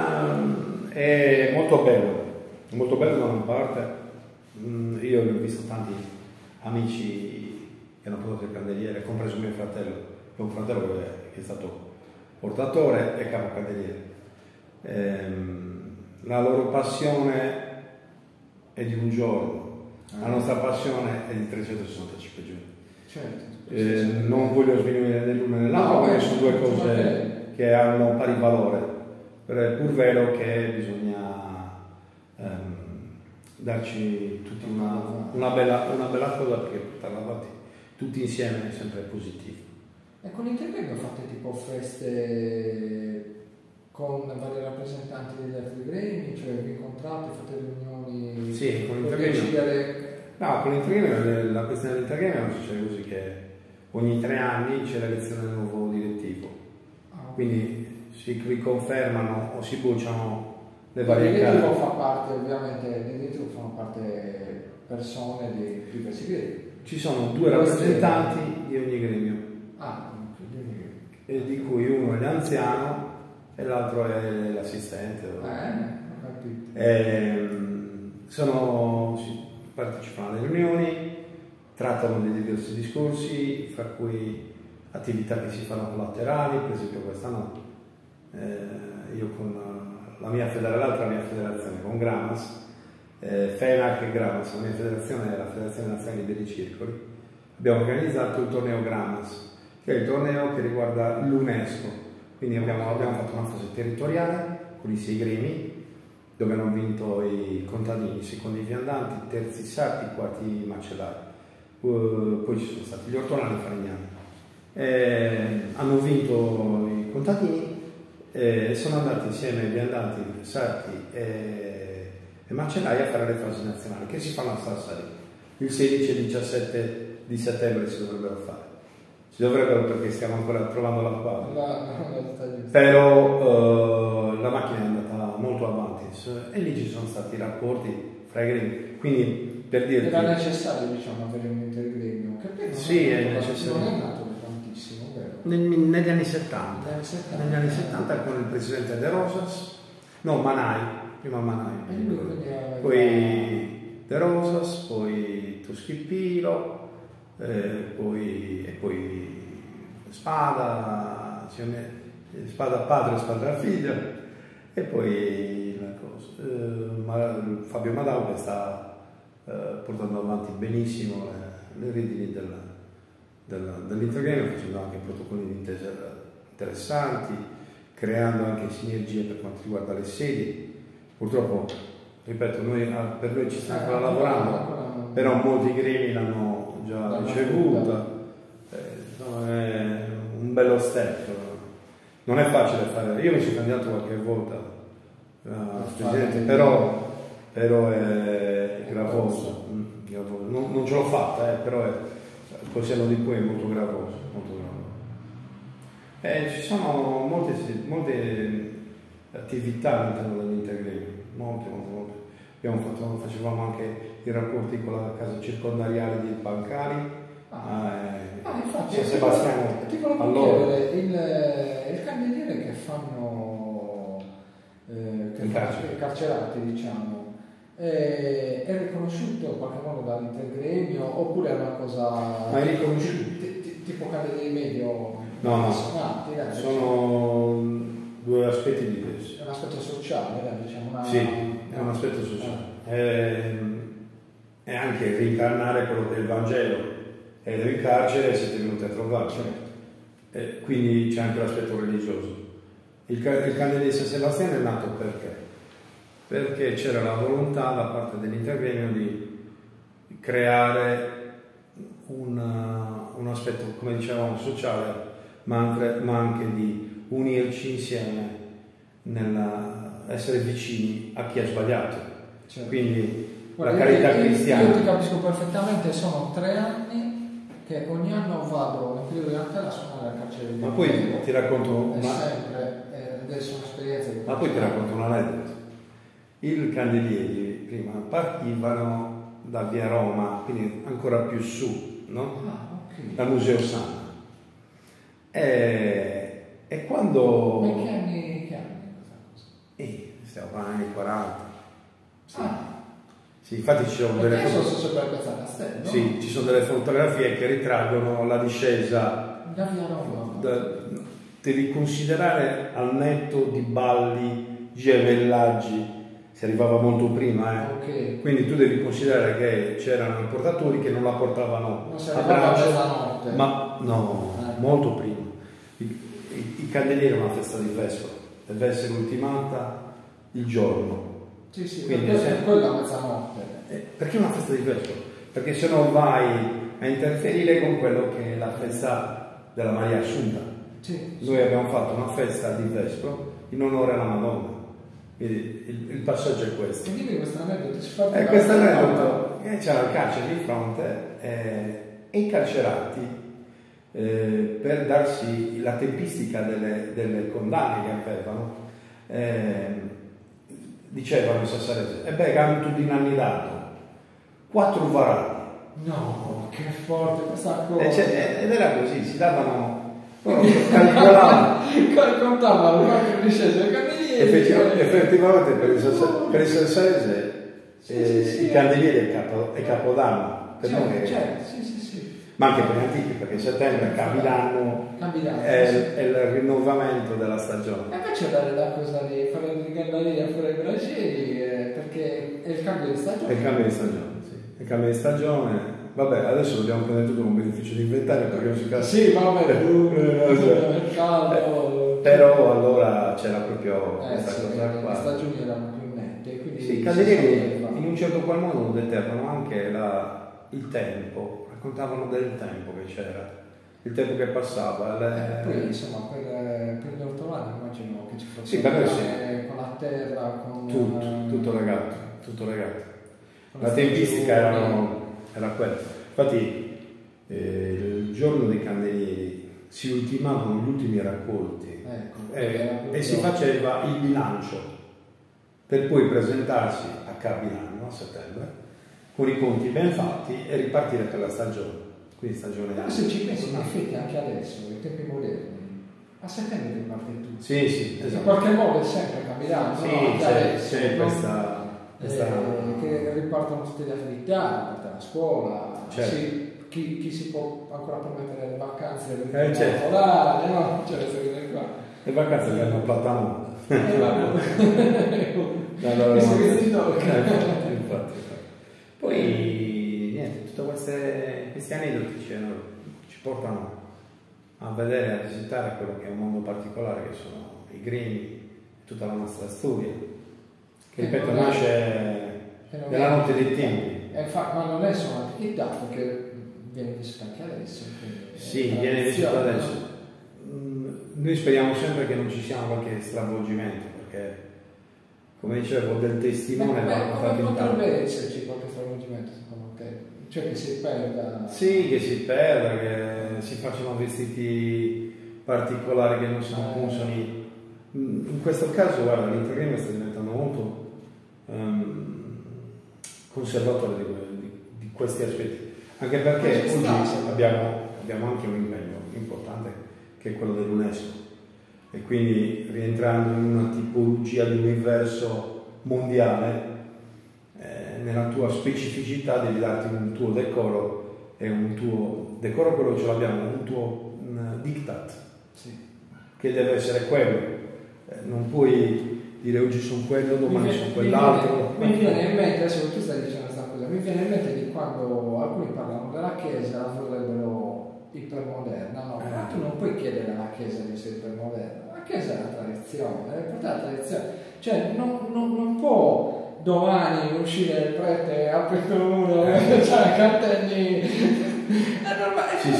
È molto bello da una parte. Io ho visto tanti amici che hanno portato il candeliere, compreso mio fratello. Ho un fratello che è stato portatore e capo candeliere. La loro passione è di un giorno. La nostra passione è di 365 giorni. Certo. Non voglio sminuire né l'una né l'altra, perché sono due cose che hanno pari valore. Però è pur vero che bisogna darci tutti una bella cosa, perché portarla avanti tutti insieme è sempre positivo. E con Intergremio fate tipo feste con vari rappresentanti degli altri gremi, cioè vi incontrate, fate riunioni? Sì, con Intergremio. No, con Intergremio, la questione dell'Intergremio succede così che ogni 3 anni c'è l'elezione del nuovo direttivo. Quindi si riconfermano o si bruciano le varie carte. Il direttivo fa parte, ovviamente, del direttivo fanno parte persone di diversi gremi. Ci sono 2 rappresentanti di ogni gremio. E di cui uno è l'anziano e l'altro è l'assistente. Ho capito. Partecipano alle riunioni, trattano di diversi discorsi, fra cui attività che si fanno collaterali. Per esempio quest'anno io con l'altra mia federazione, con Gramas, FENAC e Gramas, la mia federazione è la Federazione Nazionale dei Circoli, abbiamo organizzato il torneo Gramas, che è il torneo che riguarda l'UNESCO. Quindi abbiamo fatto una fase territoriale con i 6 gremi, dove hanno vinto i contadini, i secondi viandanti, i terzi sarti, i quarti macellai. Poi ci sono stati gli ortolani falegnami. Hanno vinto i contadini e sono andati insieme ai viandanti, sarti e macellai a fare le fasi nazionali che si fanno a Sassari. Il 16 e 17 di settembre si dovrebbero fare. Perché stiamo ancora trovando la quadra. Però la macchina è andata molto avanti e lì ci sono stati rapporti fra i gremi. Quindi per dirti, era necessario, diciamo, avere un intergremio. Sì, è necessario. Non è nato tantissimo, vero? Negli anni 70. Negli anni 70 con il presidente De Rosas, prima Manai, poi De Rosas, poi Toschi-Pilo, poi Spada padre, Spada figlio, e poi Fabio Madau che sta portando avanti benissimo le redini dell'Intergremio, facendo anche protocolli di intesa interessanti, creando anche sinergie per quanto riguarda le sedi. Purtroppo, ripeto, per noi ci stiamo ancora lavorando, però molti gremi l'hanno già ricevuta. È un bello step. Non è facile fare. Io mi sono candidato qualche volta presidente, però è gravoso. Non ce l'ho fatta, però il possiamo di cui è molto gravoso, molto gravoso. Ci sono molte attività all'interno dell'Intergremio, molte. Facevamo anche i rapporti con la casa circondariale di Bancari. Infatti, San Sebastiano. ti volevo chiedere, il cameriere che fanno i carcerati, diciamo, è riconosciuto in qualche modo dall'Intergremio oppure è una cosa... Ma è riconosciuto? Tipo cameriere medio? No. Sono due aspetti diversi. È un aspetto sociale, diciamo. Sì, è un aspetto sociale. È anche rincarnare quello che è il Vangelo. Ero in carcere e siete venuti a trovarci. Quindi c'è anche l'aspetto religioso. Il Candeliere di San Sebastiano è nato perché? Perché c'era la volontà da parte dell'Intergremio di creare un aspetto, come dicevamo, sociale, ma anche di unirci insieme nell'essere vicini a chi ha sbagliato. Certo. Quindi la carità cristiana. Io ti capisco perfettamente, sono 3 anni che ogni anno vado nel periodo di Natale a suonare al carcere di Ma poi ti racconto adesso un'esperienza. Ma poi ti racconto un aneddoto. I candelieri prima partivano da via Roma, quindi ancora più su, no? Okay. Dal Museo Sanna. E quando... Ma che anni questa cosa? Stiamo parlando anni 40. Sì. Sì, infatti ci sono delle fotografie. Sì, ci sono delle fotografie che ritraggono la discesa da via Roma. Devi considerare al netto di balli, gemellaggi, si arrivava molto prima, Okay. Quindi tu devi considerare che c'erano i portatori che non la portavano a braccio, ma no, molto prima. I candelieri è una festa di Vespa, deve essere ultimata il giorno. Sì, quindi perché quella a mezzanotte. Perché è una festa di Vespa? Perché se no vai a interferire con quello che è la festa della Maria Assunta. Noi abbiamo fatto una festa di Vespro in onore alla Madonna. Quindi il passaggio è questo. E dimmi questo aneddoto, questo aneddoto, c'era il carcere di fronte e i carcerati per darsi la tempistica delle condanne che avevano dicevano in Sassarese che tu di anni dato 4 varati. No, che forte questa cosa. Ed era così, si davano contavano il quattro discese candelieri. Effettivamente per il Sassarese i candelieri è Capodanno per noi sì. Ma anche per gli antichi, perché settembre è Capodanno, è il rinnovamento della stagione. E invece la cosa di fare il candelieri a fare i bracieri perché è il cambio di stagione. È il cambio di stagione, sì. È il cambio di stagione. Vabbè, adesso dobbiamo prendere tutto con beneficio di inventario perché non si casa. Sì, vabbè, caldo. Però allora c'era proprio questa cosa qua. Le stagioni erano più nette. Quindi sì, i candelieri in un certo qual modo determinano anche il tempo, raccontavano del tempo che c'era, il tempo che passava. Poi insomma per gli ortolani immagino che ci fosse con la terra, con tutto legato. La tempistica era quella. Infatti il giorno dei candelieri si ultimavano gli ultimi raccolti e si faceva il bilancio per poi presentarsi a Capodanno a settembre con i conti ben fatti e ripartire per la stagione. Quindi stagione. Però se ci pensi in effetti anche adesso, nei tempi moderni, a settembre riparte tutto. Sì, esatto. In qualche modo è sempre Capodanno. Sì, c'è questa che ripartono tutte le attività, la scuola, certo. Chi si può ancora permettere le vacanze, certo. no? C'è questa cosa qua. Le vacanze che hanno platano. Infatti. Poi poi niente, tutti questi aneddoti ci portano a vedere, a visitare quello che è un mondo particolare, che sono i gremi, tutta la nostra storia, che ripeto nasce nella notte dei tempi. Ma non è solo antichità, perché viene visto anche adesso. Sì, viene visto adesso. Noi speriamo sempre che non ci sia qualche stravolgimento, perché come dicevo del testimone va fatto in tanto. Potrebbe esserci qualche stravolgimento secondo te? Cioè che si perda? Sì, che si perda, che si facciano vestiti particolari che non sono consoni. In questo caso, guarda, l'Intergremio sta diventando molto conservatore di questi aspetti, anche perché oggi abbiamo anche un impegno importante che è quello dell'UNESCO, e quindi rientrando in una tipologia di universo mondiale, nella tua specificità devi darti un tuo decoro, e un tuo decoro, quello ce l'abbiamo, un tuo diktat, sì, che deve essere quello. Non puoi dire oggi sono quello, domani sono quell'altro. Mi viene in mente, adesso tu stai dicendo questa cosa, mi viene in mente di quando alcuni parlano della Chiesa, la vorrebbero ipermoderna, no? Ma tu non puoi chiedere alla Chiesa di essere ipermoderna, la Chiesa è la tradizione, è portata la tradizione, cioè non può domani uscire il prete apre il muro, cioè cartelli. È normale, ci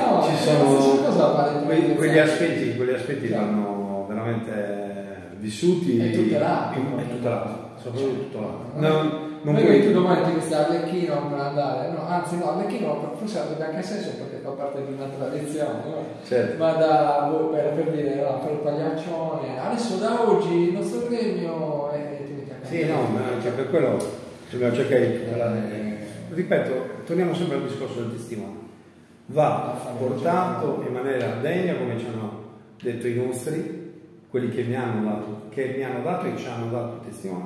sono quegli aspetti cioè, vanno veramente vissuti e tutelati, soprattutto tutelato. Non puoi tu domani ti vesti Arlecchino per andare, no, anzi no, Arlecchino forse avrebbe anche senso perché fa parte di una tradizione, no? Certo. Ma per dire, no, per il pagliaccione, adesso da oggi il nostro gremio ti metti a sì, no, cioè per quello dobbiamo cercare di tutelare. Ripeto, torniamo sempre al discorso del testimone. Va portato in maniera degna, come ci hanno detto i nostri, quelli che mi hanno dato e ci hanno dato il testimone,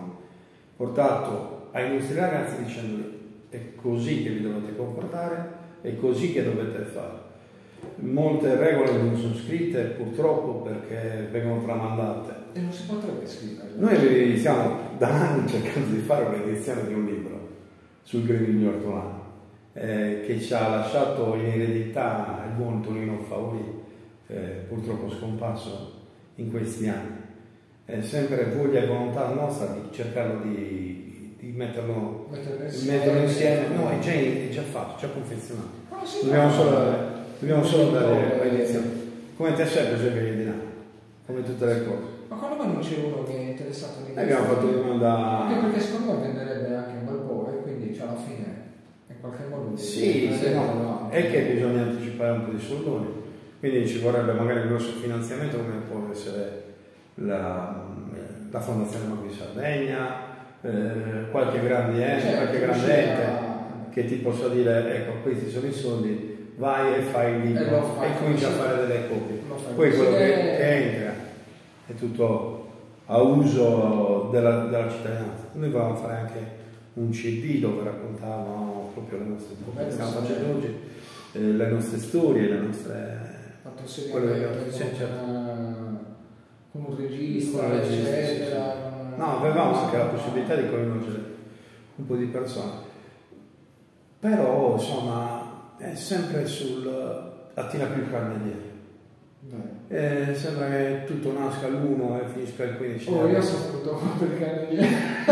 portato ai nostri ragazzi dicendogli: è così che vi dovete comportare, è così che dovete fare. Molte regole non sono scritte purtroppo perché vengono tramandate. E non si potrebbe scrivere. Noi stiamo da anni cercando di fare un'edizione di un libro sul gremio ortolano, che ci ha lasciato in eredità il buon Tonino Fauri, purtroppo scomparso in questi anni. È sempre voglia e volontà nostra di cercarlo di metterlo insieme. No, è già fatto, già confezionato. Dobbiamo solo dare l'edizione. Come te sei, per esempio, di là, come tutte le cose. Ma quando mai non c'è uno che è interessato di questo? Abbiamo fatto domanda. Anche perché secondo me venderebbe anche un bel po', e quindi alla fine in qualche modo. Sì, no. È che bisogna anticipare un po' di soldoni, quindi ci vorrebbe magari un grosso finanziamento come può essere la Fondazione Magri Sardegna, qualche grande ente che ti possa dire: ecco, questi sono i soldi, vai e fai il libro e comincia a fare delle copie. Poi quello che entra è tutto a uso della cittadinanza. Noi volevamo fare anche un CD dove raccontavamo proprio le nostre cose che stiamo facendo oggi, le nostre storie, le nostre. Quello che con un regista, eccetera. No, avevamo anche la possibilità di coinvolgere un po' di persone, però insomma è sempre attira più carneliere. Sembra che tutto nasca all'1 e finisca il 15. Io sono saputo per i carnelieri.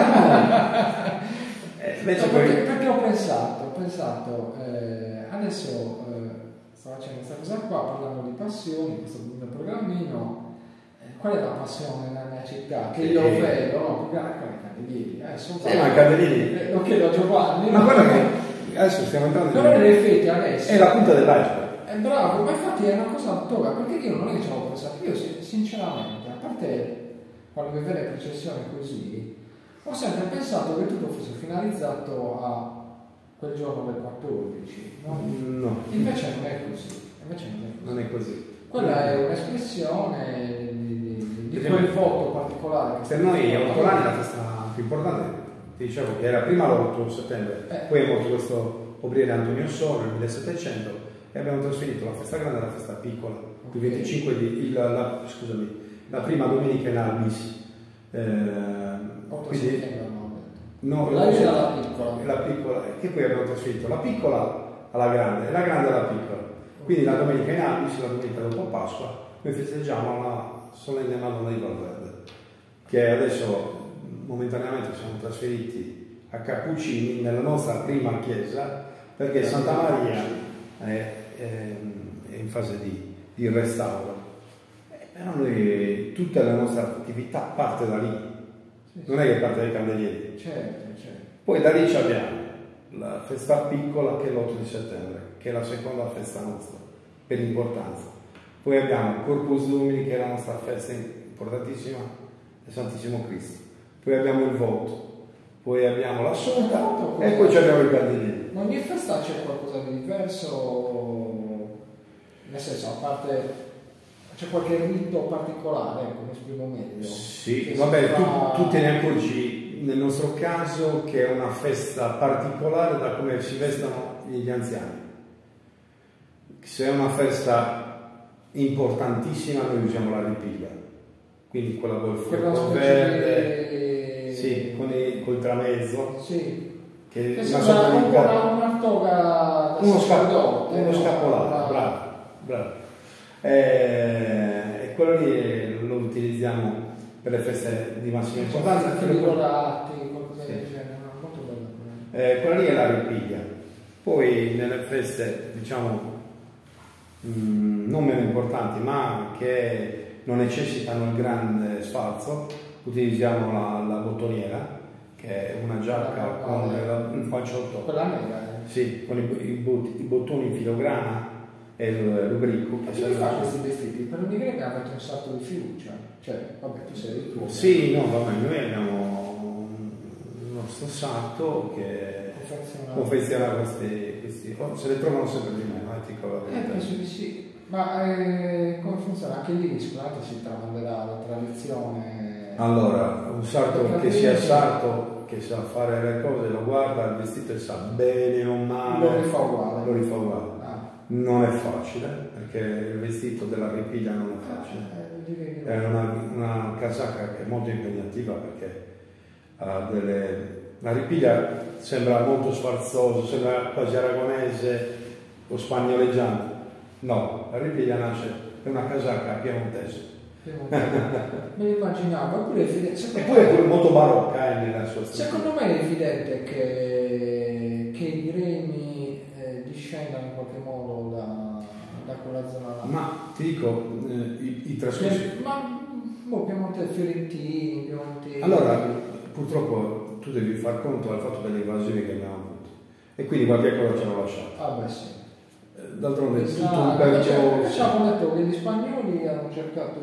Perché ho pensato adesso sto facendo questa cosa qua, parlando di passioni, questo programmino. Qual è la passione nella mia città? Che io vedo, no? I candelieri, ma i candelieri. Lo chiedo a Giovanni. Ma guarda che adesso stiamo entrando. Però in effetti adesso. È la punta dell'iceberg. È bravo, ma infatti è una cosa dove, perché io non è che ci avevo pensato, io sinceramente, a parte quando mi vede processioni così, ho sempre pensato che tutto fosse finalizzato a quel giorno del 14, no? No. Invece non è così. Non è così. Quella è un'espressione di quel voto particolare. Per noi Ortolani è la festa più importante. Ti dicevo che era prima l'8 settembre, poi è morto questo obriere Antonio Solo nel 1700 e abbiamo trasferito la festa grande alla festa piccola, il 25 la prima domenica in Almis. 8 settembre No, la piccola. La piccola, che poi abbiamo trasferito la piccola alla grande e la grande alla piccola. Quindi la domenica in Albis, la domenica dopo Pasqua, noi festeggiamo la solenne Madonna di Valverde, che adesso momentaneamente siamo trasferiti a Cappuccini, nella nostra prima chiesa, perché Santa Maria è in fase di restauro. Però noi, tutta la nostra attività parte da lì, non è che parte dai candelieri. Certo. Poi da lì abbiamo la festa piccola, che è l'8 di settembre, che è la seconda festa nostra per importanza. Poi abbiamo Corpus Domini, che è la nostra festa importantissima, del Santissimo Cristo. Poi abbiamo il voto, poi abbiamo l'Assunta e poi abbiamo i candelieri. Ma ogni festa c'è qualcosa di diverso, nel senso, a parte c'è qualche rito particolare, come esprimo meglio? Sì, vabbè, tu te ne accorgi nel nostro caso che è una festa particolare da come si vestono gli anziani. Se è una festa importantissima noi usiamo la ripiglia, quindi quella col fuoco verde, sì, col tramezzo, sì. che sembra una toga, uno scapolare, bravo. E quello lì lo utilizziamo per le feste di massima importanza. Qualcosa del genere, molto bello. Quella lì è la ripiglia. Poi nelle feste, diciamo, non meno importanti, ma che non necessitano il grande sfarzo, utilizziamo la bottoniera, che è una giacca con il panciotto. Quella nera? Sì, con i bottoni in filograna e il lubrico. Ma come fai questi vestiti? Per l'unigrega avete un salto di fiducia, cioè, vabbè, tu sei il tuo. Sì, no, vabbè, noi abbiamo il nostro sarto che confeziona questi se ne trovano sempre di meno, penso di sì. Ma come funziona? Anche lì sicuramente si tramanderà la tradizione. Allora, un sarto che sia sarto, che sa fare le cose, lo guarda il vestito e sa bene o male, lo rifà uguale. Non è facile, perché il vestito della ripiglia non è facile. È una casacca che è molto impegnativa, perché ha la ripiglia sembra molto sfarzoso, sembra quasi aragonese o spagnoleggiante. No, la ripiglia nasce, è una casacca piemontese. Me lo immaginavo, eppure è molto barocca nella sua struttura. Secondo me è evidente che i remi discendano in qualche modo da quella zona là. Ma ti dico, i trascorsi. Ma Piemonte, Fiorentini. Allora, purtroppo tu devi far conto al fatto delle invasioni che abbiamo avuto, e quindi qualche cosa ce l'ho lasciato. Ah, beh, sì. D'altronde è tutto un percorso. Diciamo detto che gli spagnoli hanno cercato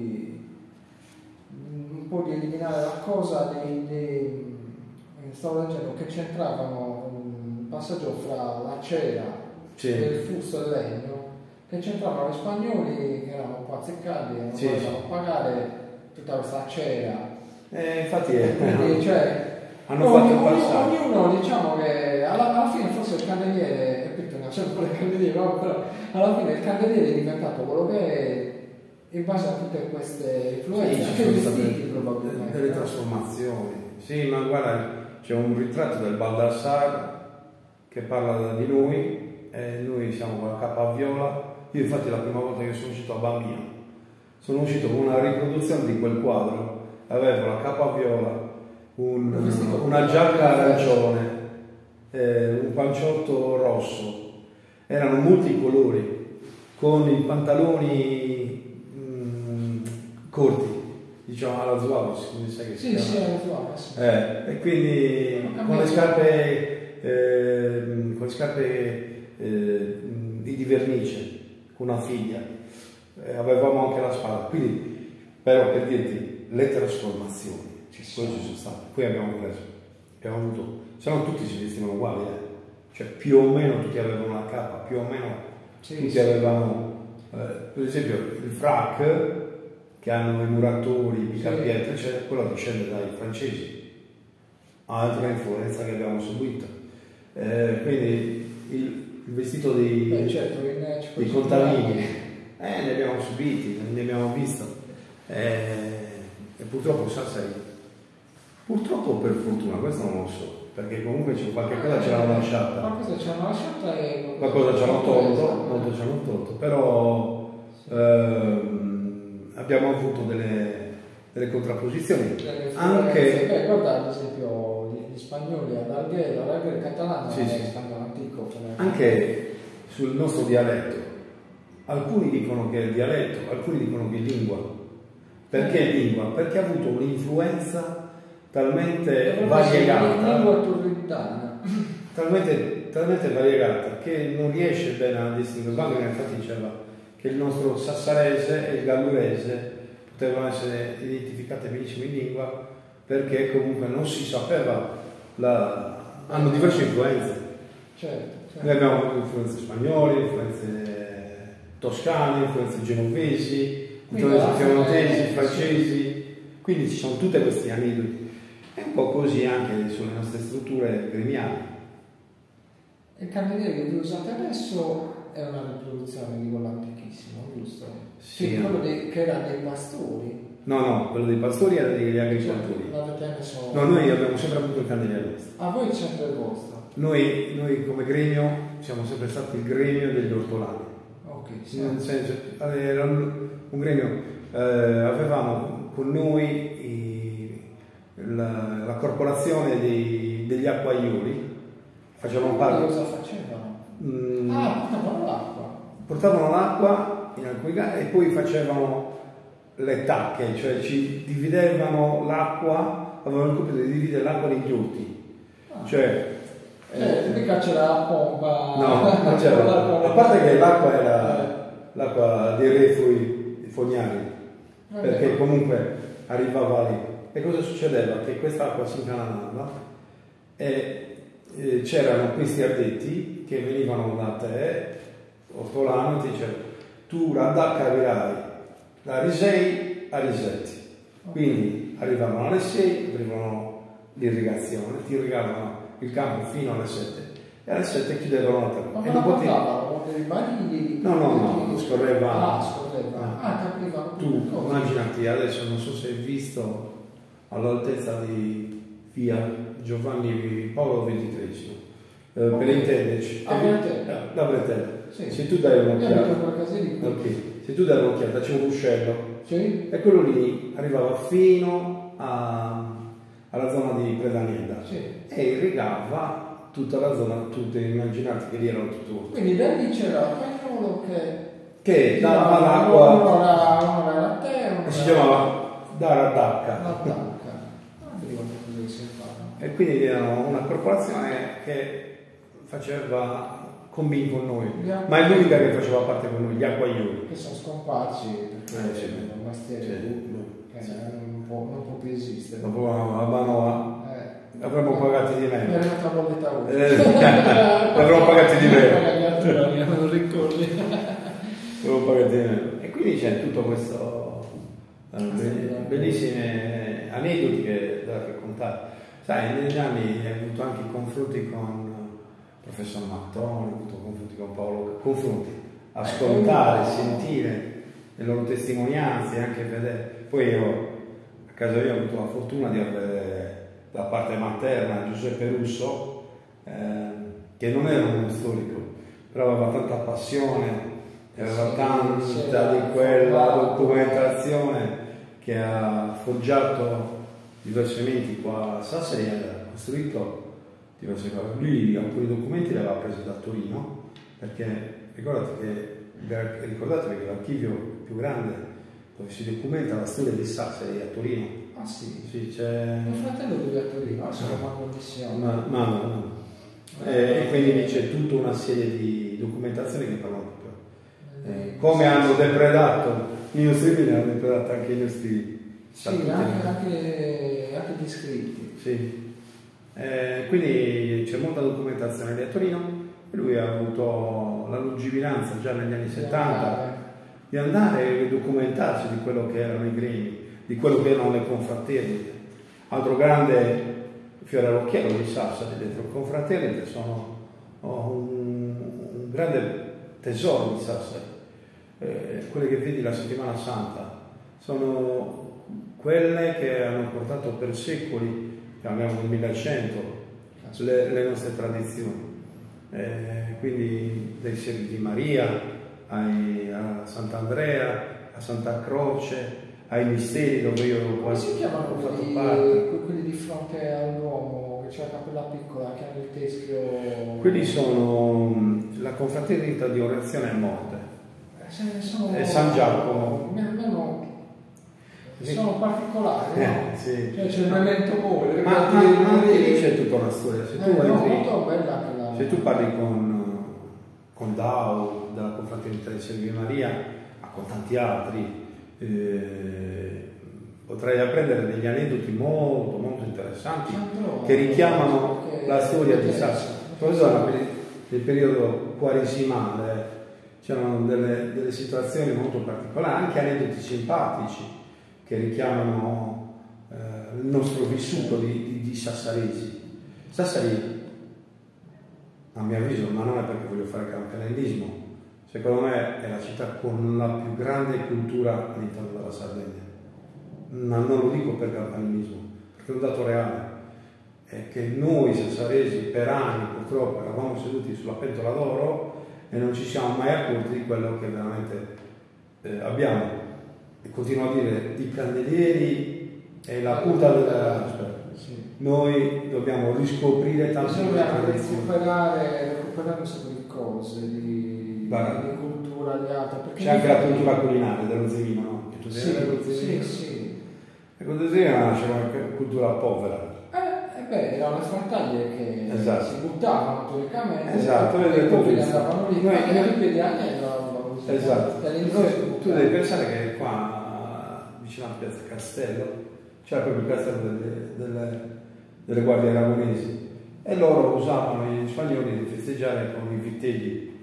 un po' di eliminare la cosa stavo leggendo che c'entravano un passaggio fra la cera e il fusto e il legno, che c'entravano gli spagnoli che erano un po' azzeccati e non volevano pagare tutta questa cera. Infatti quindi, hanno fatto il passaggio. Ognuno, diciamo che alla fine forse il candeliere, sempre il candeliere, no? Però alla fine il candeliere è diventato quello che è in base a tutte queste influenze, anche vestiti probabilmente. Delle trasformazioni. Sì, ma guarda, c'è un ritratto del Baldassar che parla di noi, e noi siamo con la cappa viola. Io infatti la prima volta che sono uscito a Bambino sono uscito con una riproduzione di quel quadro, avevo la cappa viola, una giacca arancione, un panciotto rosso, erano multicolori, con i pantaloni corti, diciamo alla Zuavos, come sai che si chiama? Sì, alla Zuavos. E quindi con le scarpe di vernice, con una figlia, avevamo anche la spada, quindi, però per dirti, le trasformazioni poi ci sono state, poi abbiamo avuto, se no tutti si vestivano uguali, cioè più o meno tutti avevano la capa, più o meno tutti avevano, per esempio il frac che hanno i muratori, i picapietre, cioè quello discende dai francesi, altra influenza che abbiamo subito, quindi il vestito dei contadini, ne abbiamo subiti, ne abbiamo visto, e purtroppo sai, Purtroppo o per fortuna, questo non lo so, perché comunque c'è qualche cosa ce l'hanno lasciata. Qualcosa ce l'hanno lasciata e Qualcosa ci hanno tolto, molto ci hanno tolto, però abbiamo avuto delle contrapposizioni. Anche guarda ad esempio gli spagnoli ad Alghero catalano sì, è sì. spagnolo antico. Anche sul nostro dialetto, alcuni dicono che è il dialetto, alcuni dicono che è lingua. Perché è lingua? Perché ha avuto un'influenza talmente variegata, lingua turrentana, talmente variegata che non riesce bene a distinguere. Wagner infatti diceva che il nostro sassarese e il gallurese potevano essere identificate benissimo in lingua perché comunque non si sapeva, hanno diverse influenze. Certo. Noi abbiamo influenze spagnole, influenze toscane, influenze genovesi, influenze piemontesi, francesi, quindi ci sono tutte questi aneddoti. È un po' così anche sulle nostre strutture gremiali. Il cannoniere che voi usate adesso è una riproduzione di quello antichissimo, giusto? Sì, quello che era dei pastori. No, quello dei pastori era degli agricoltori. No, noi abbiamo sempre avuto il cannoniere nostro. Voi c'è sempre il vostro? Noi come gremio siamo sempre stati il gremio degli ortolani. Ok, sì. Nel senso, era un gremio, avevamo con noi la corporazione degli acquaioli. Facevamo parte. Cosa facevano? Portavano l'acqua. Portavano l'acqua in alcuni casi e poi facevano le tacche, cioè ci dividevano l'acqua, avevano il compito di dividere l'acqua nei ghiotti. Mica c'era la pompa. No, non c'era. A parte che l'acqua era l'acqua dei reflui fognari, perché comunque arrivava lì. E cosa succedeva? Che quest'acqua si incanalava e c'erano questi addetti che venivano da te, ortolano, e ti dicevano tu la DAC arriverai da Risei a Risetti. Quindi arrivavano alle 6, aprivano l'irrigazione, ti irrigavano il campo fino alle 7 e alle 7 chiudevano la terra. Ma non portavano dei bagni? No, scorreva. Capivano. Tu immaginati, adesso non so se hai visto all'altezza di via Giovanni Paolo XXIII, per intenderci, la Bretella. Sì. Se tu dai un'occhiata, se tu dai un'occhiata c'è un ruscello, sì. E quello lì arrivava fino alla zona di Predanienda, sì. E irrigava tutta la zona, immaginate che lì erano tutto. Quindi da lì c'era il spagnolo che dava l'acqua, uno era a terra, e si chiamava Dara Dacca. E quindi erano una corporazione che faceva combin con noi, ma è l'unica che faceva parte con noi, gli acquaioli. Che sono scomparsi perché il mestiere non può più esistere. Dopo a Banova avremmo pagati di meno. È arrivata la bolletta avremmo pagati di meno. Non ricordi. Avremmo pagati di meno. E quindi c'è tutto questo bellissime aneddoti da raccontare. Sai, negli anni hai avuto anche confronti con il professor Mattoni, hai avuto confronti con Paolo, ascoltare, sentire le loro testimonianze, anche vedere. Poi io a casa mia ho avuto la fortuna di avere la parte materna Giuseppe Russo, che non era uno storico, però aveva tanta passione, aveva tanta di quella documentazione che ha forgiato diversi elementi qua a Sassari, ha costruito diverse cose. Lui alcuni documenti li aveva presi da Torino, perché ricordatevi che l'archivio più grande dove si documenta la storia di Sassari è a Torino. Ah sì? Sì, c'è. Mio fratello vive a Torino, adesso lo fanno commissione. No. E quindi c'è tutta una serie di documentazioni che parlano proprio. Come hanno depredato i nostri beni, hanno depredato anche i nostri. Sì, anche gli iscritti. Sì. Quindi c'è molta documentazione lì a Torino e lui ha avuto la lungimiranza già negli anni 70 di andare e documentarsi di quello che erano i gremi, di quello che erano le confraternite. Altro grande fiore all'occhiello di Sassari, dentro le confraternite sono un grande tesoro di Sassari. Quelle che vedi la settimana santa sono quelle che hanno portato per secoli parliamo del 1100, le nostre tradizioni. Quindi dai Seri di Maria a Sant'Andrea, a Santa Croce, ai misteri dove io come si chiamano ho fatto parte. Quelli di fronte all'uomo, che c'è la cappella piccola, che hanno il teschio? Quelli sono la confraternita di orazione e morte. E San Giacomo. Sono particolari, no? Sì. Cioè c'è il memento mori. Ma lì c'è tutta una storia. Molto bella quella. Se tu parli con Dao della confraternita di Seri di Maria, ma con tanti altri, potrei apprendere degli aneddoti molto molto interessanti che richiamano la storia di Sassari. Nel periodo quaresimale c'erano delle situazioni molto particolari, anche aneddoti simpatici che richiamano il nostro vissuto di sassaresi. Sassari, a mio avviso, ma non è perché voglio fare campanilismo, secondo me è la città con la più grande cultura all'interno della Sardegna. Ma non lo dico per campanilismo, perché è un dato reale. È che noi sassaresi per anni purtroppo eravamo seduti sulla pentola d'oro e non ci siamo mai accorti di quello che veramente abbiamo. E continuo a dire, i candelieri è la punta della... Noi dobbiamo riscoprire tante cose. Bisogna recuperare un sacco di cose, di cultura, di altre. C'è anche la cultura culinaria dello Zemino, no? Sì. E con lo Zemino nasce una cultura povera. Erano le frattaglie che si buttavano teoricamente. Esatto, e poi andavano lì. Esatto. Tu devi pensare che qua, vicino a Piazza Castello, c'era proprio il castello delle guardie aragonesi e loro usavano gli spagnoli di festeggiare con i vitelli.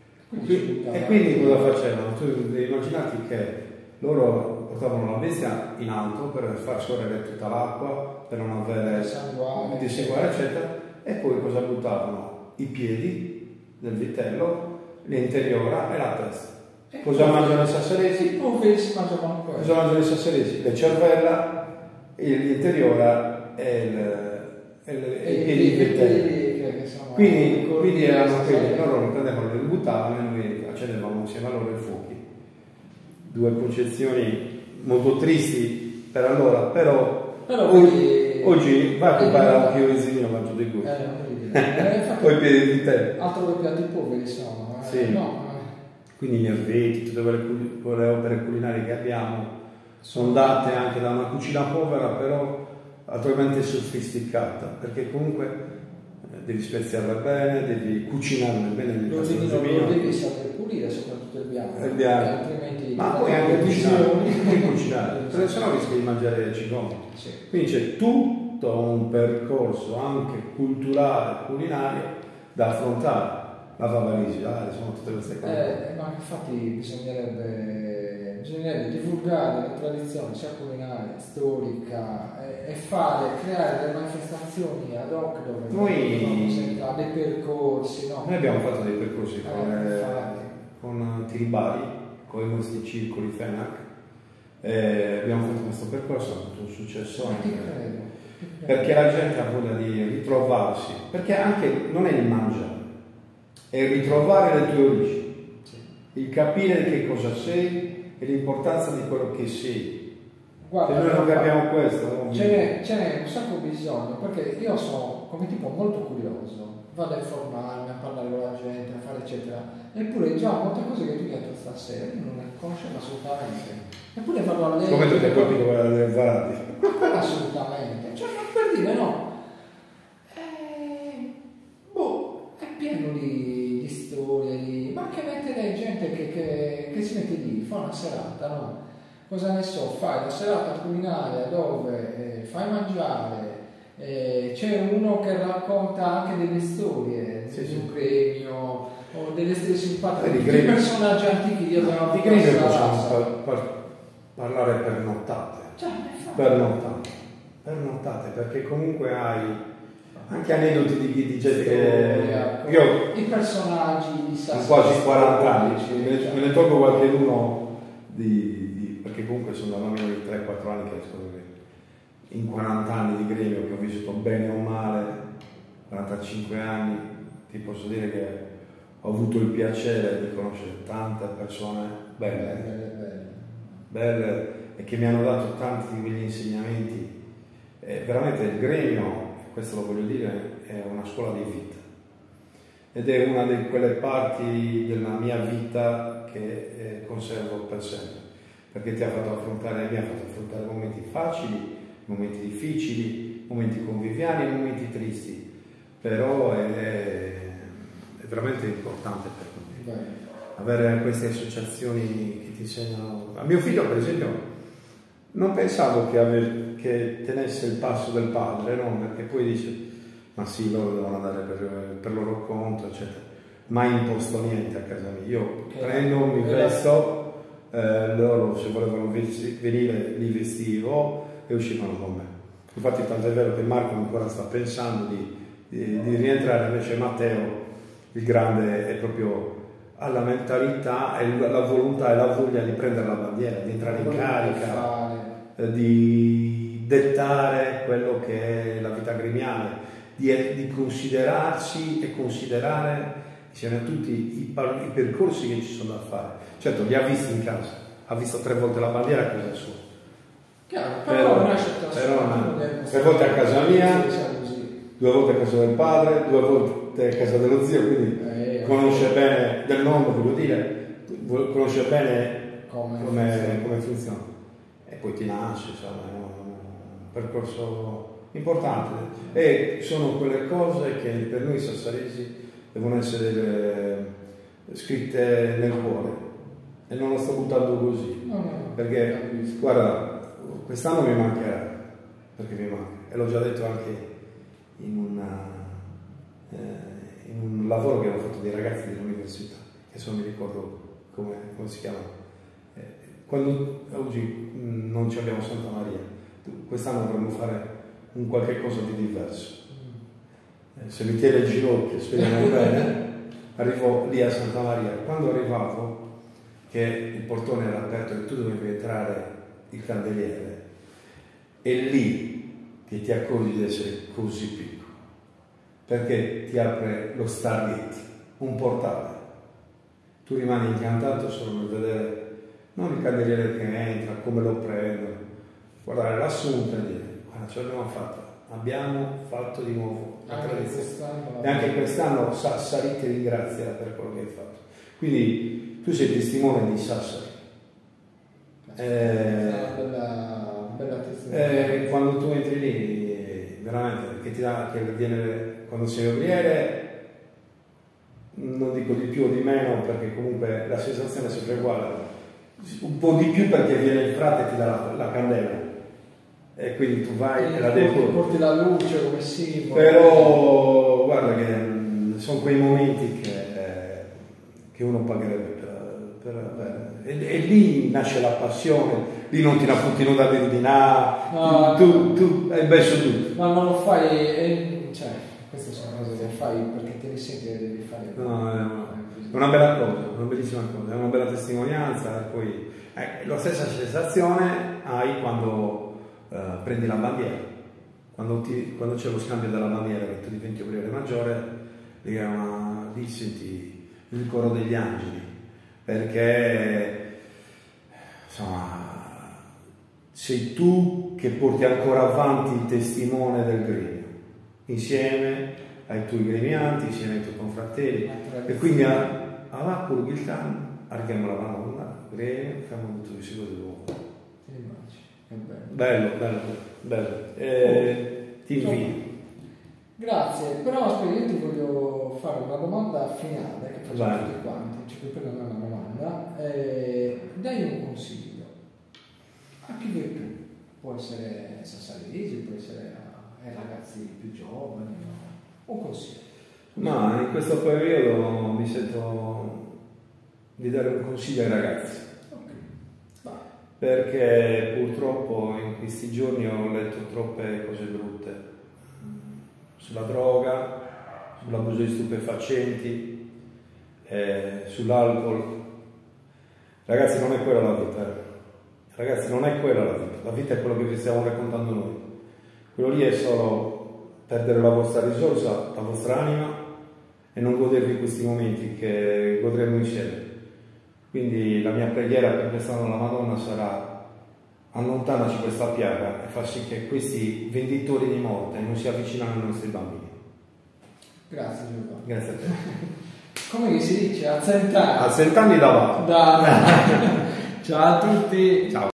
E quindi cosa facevano? Tu devi immaginarti che loro portavano la bestia in alto per far scorrere tutta l'acqua, per non avere disseguare eccetera, e poi cosa buttavano? I piedi del vitello, l'interiora e la testa. Cosa mangiano i sassaresi? Cosa mangiano i sassaresi? Le cervella, l'interiora e i piedi del vitello. Quindi erano quelli, loro lo prendevano, li buttavano e noi accendevamo insieme a loro i fuochi. Due concezioni molto tristi per allora, però oggi vai a comprare anche io il Zemino mangiò di gusto. Poi i piedi di vitello. Altro che piatti poveri sono. Sì. No. Quindi gli erveti, tutte quelle opere culinarie che abbiamo sono date anche da una cucina povera, però attualmente sofisticata, perché comunque devi speziarla bene, devi cucinarla bene. Lo devi saper pulire, soprattutto il bianco. Altrimenti ma poi anche cucinare, perché sennò rischi di mangiare cigogne. Sì. Quindi c'è tutto un percorso anche culturale, culinario da affrontare. La favarisi, sono tutte queste cose. Ma infatti bisognerebbe divulgare la tradizione sia culinaria, storica e creare delle manifestazioni ad hoc dove dei percorsi. No? Noi abbiamo fatto dei percorsi con Tiribari, con i nostri circoli FENAC, abbiamo fatto questo percorso, ha avuto un successo perché la gente ha voglia di ritrovarsi, perché anche non è il mangiare, è ritrovare le tue origini, il capire che cosa sei e l'importanza di quello che sei. Guarda, se noi non capiamo questo, ce n'è un sacco bisogno, perché io sono come tipo molto curioso, vado a informarmi, a parlare con la gente, a fare eccetera, eppure già molte cose che tu hai detto stasera io non le conoscevo assolutamente, eppure vado a leggere. Come tu ti hai colpito quella delle Varati? Assolutamente, cioè non per dire no, è pieno di storie, ma anche mettere gente che si mette lì, fa una serata, no? Cosa ne so, fai la serata culinaria dove fai mangiare, c'è uno che racconta anche delle storie, di un gremio o delle storie simpatiche, di personaggi antichi di gremio possiamo parlare per nottate, per nottate, perché comunque hai anche aneddoti di gente che io i personaggi di Sassari, quasi 40 anni, me ne tolgo qualcheduno perché comunque sono da bambino di 3-4 anni che esco in 40 anni di gremio che ho vissuto bene o male, 45 anni, ti posso dire che ho avuto il piacere di conoscere tante persone belle e che mi hanno dato tanti di quegli insegnamenti. Veramente il gremio, questo lo voglio dire, è una scuola di vita ed è una di quelle parti della mia vita che conservo per sempre, perché mi ha fatto affrontare momenti facili, momenti difficili, momenti conviviali e momenti tristi, però è veramente importante per me avere queste associazioni che ti insegnano. A mio figlio, per esempio, non pensavo che tenesse il passo del padre, no? Perché poi dice, ma sì, loro devono andare per loro conto, eccetera. Mai imposto niente a casa mia. Io prendo, mi vesto, loro se volevano venire li vestivo e uscivano con me. Infatti tanto è vero che Marco ancora sta pensando di rientrare, invece Matteo, il grande, è proprio alla mentalità e la volontà e la voglia di prendere la bandiera, di entrare in carica, di dettare quello che è la vita gremiale, di considerarsi e considerare insieme a tutti i percorsi che ci sono da fare. Certo, li ha visti in casa, ha visto 3 volte la bandiera a casa sua. Però 3 volte a casa mia, 2 volte a casa del padre, 2 volte a casa dello zio, quindi conosce bene del nonno, voglio dire, conosce bene come funziona. E poi ti nasce, insomma, è un percorso importante. E sono quelle cose che per noi sassaresi devono essere scritte nel cuore. E non lo sto buttando così. Perché, guarda, quest'anno mi mancherà, perché mi manca. E l'ho già detto anche in un lavoro che ho fatto dei ragazzi dell'università, che adesso non mi ricordo come si chiama. Quando oggi non ci abbiamo Santa Maria, quest'anno dovremmo fare un qualche cosa di diverso. Se mi tiene il ginocchio, speriamo bene, arrivo lì a Santa Maria. Quando arrivavo, che il portone era aperto e tu dovevi entrare il candeliere, è lì che ti accorgi di essere così piccolo, perché ti apre lo Stargate, un portale. Tu rimani incantato solo per vedere non il candeliere che entra, come lo prendo, guardare l'assunto e dire, guarda, ce l'abbiamo fatta, abbiamo fatto di nuovo la tradizione. E anche quest'anno Sassari ti ringrazia per quello che hai fatto. Quindi tu sei testimone di Sassari. Bella testimone. Quando tu entri lì, veramente, che viene, quando sei obriere, non dico di più o di meno, perché comunque la sensazione è sempre uguale. Un po' di più perché viene il frate e ti dà la candela e quindi tu vai e la porti la luce come simbolo. Però guarda che sono quei momenti che uno pagherebbe per avere. E lì nasce la passione, lì non ti dati di dinà, tu hai messo tutto. Ma non lo fai, cioè, queste sono cose che fai perché te ne senti che devi fare. No, è una bella cosa, una bellissima cosa, è una bella testimonianza. E poi la stessa sensazione hai quando prendi la bandiera, quando c'è lo scambio della bandiera che tu diventi obriere maggiore, lì senti il coro degli angeli, perché insomma sei tu che porti ancora avanti il testimone del gremio insieme ai tuoi gremianti, insieme ai tuoi confratelli, e quindi alla Purghiltan arriviamo la mano con la gremio, facciamo tutto il ciclo dell'uomo. Bello. Ti invito. Grazie, però aspetta, io ti voglio fare una domanda finale che faccio a tutti quanti, cioè per non è una domanda. Dai un consiglio a chi vuoi tu, può essere sassaresi, può essere ai ragazzi più giovani, un consiglio. Ma in questo periodo mi sento di dare un consiglio ai ragazzi. Perché purtroppo in questi giorni ho letto troppe cose brutte sulla droga, sull'abuso di stupefacenti, sull'alcol. Ragazzi, non è quella la vita. Ragazzi, non è quella la vita. La vita è quello che vi stiamo raccontando noi. quello lì è solo perdere la vostra risorsa, la vostra anima e non godervi questi momenti che godremo insieme. Quindi la mia preghiera per quest'anno alla Madonna sarà: allontanaci questa piaga e fa sì che questi venditori di morte non si avvicinano ai nostri bambini. Grazie Giovanni. Grazie a te. Come si dice? A 100 anni. A 100 anni da là. Ciao a tutti. Ciao.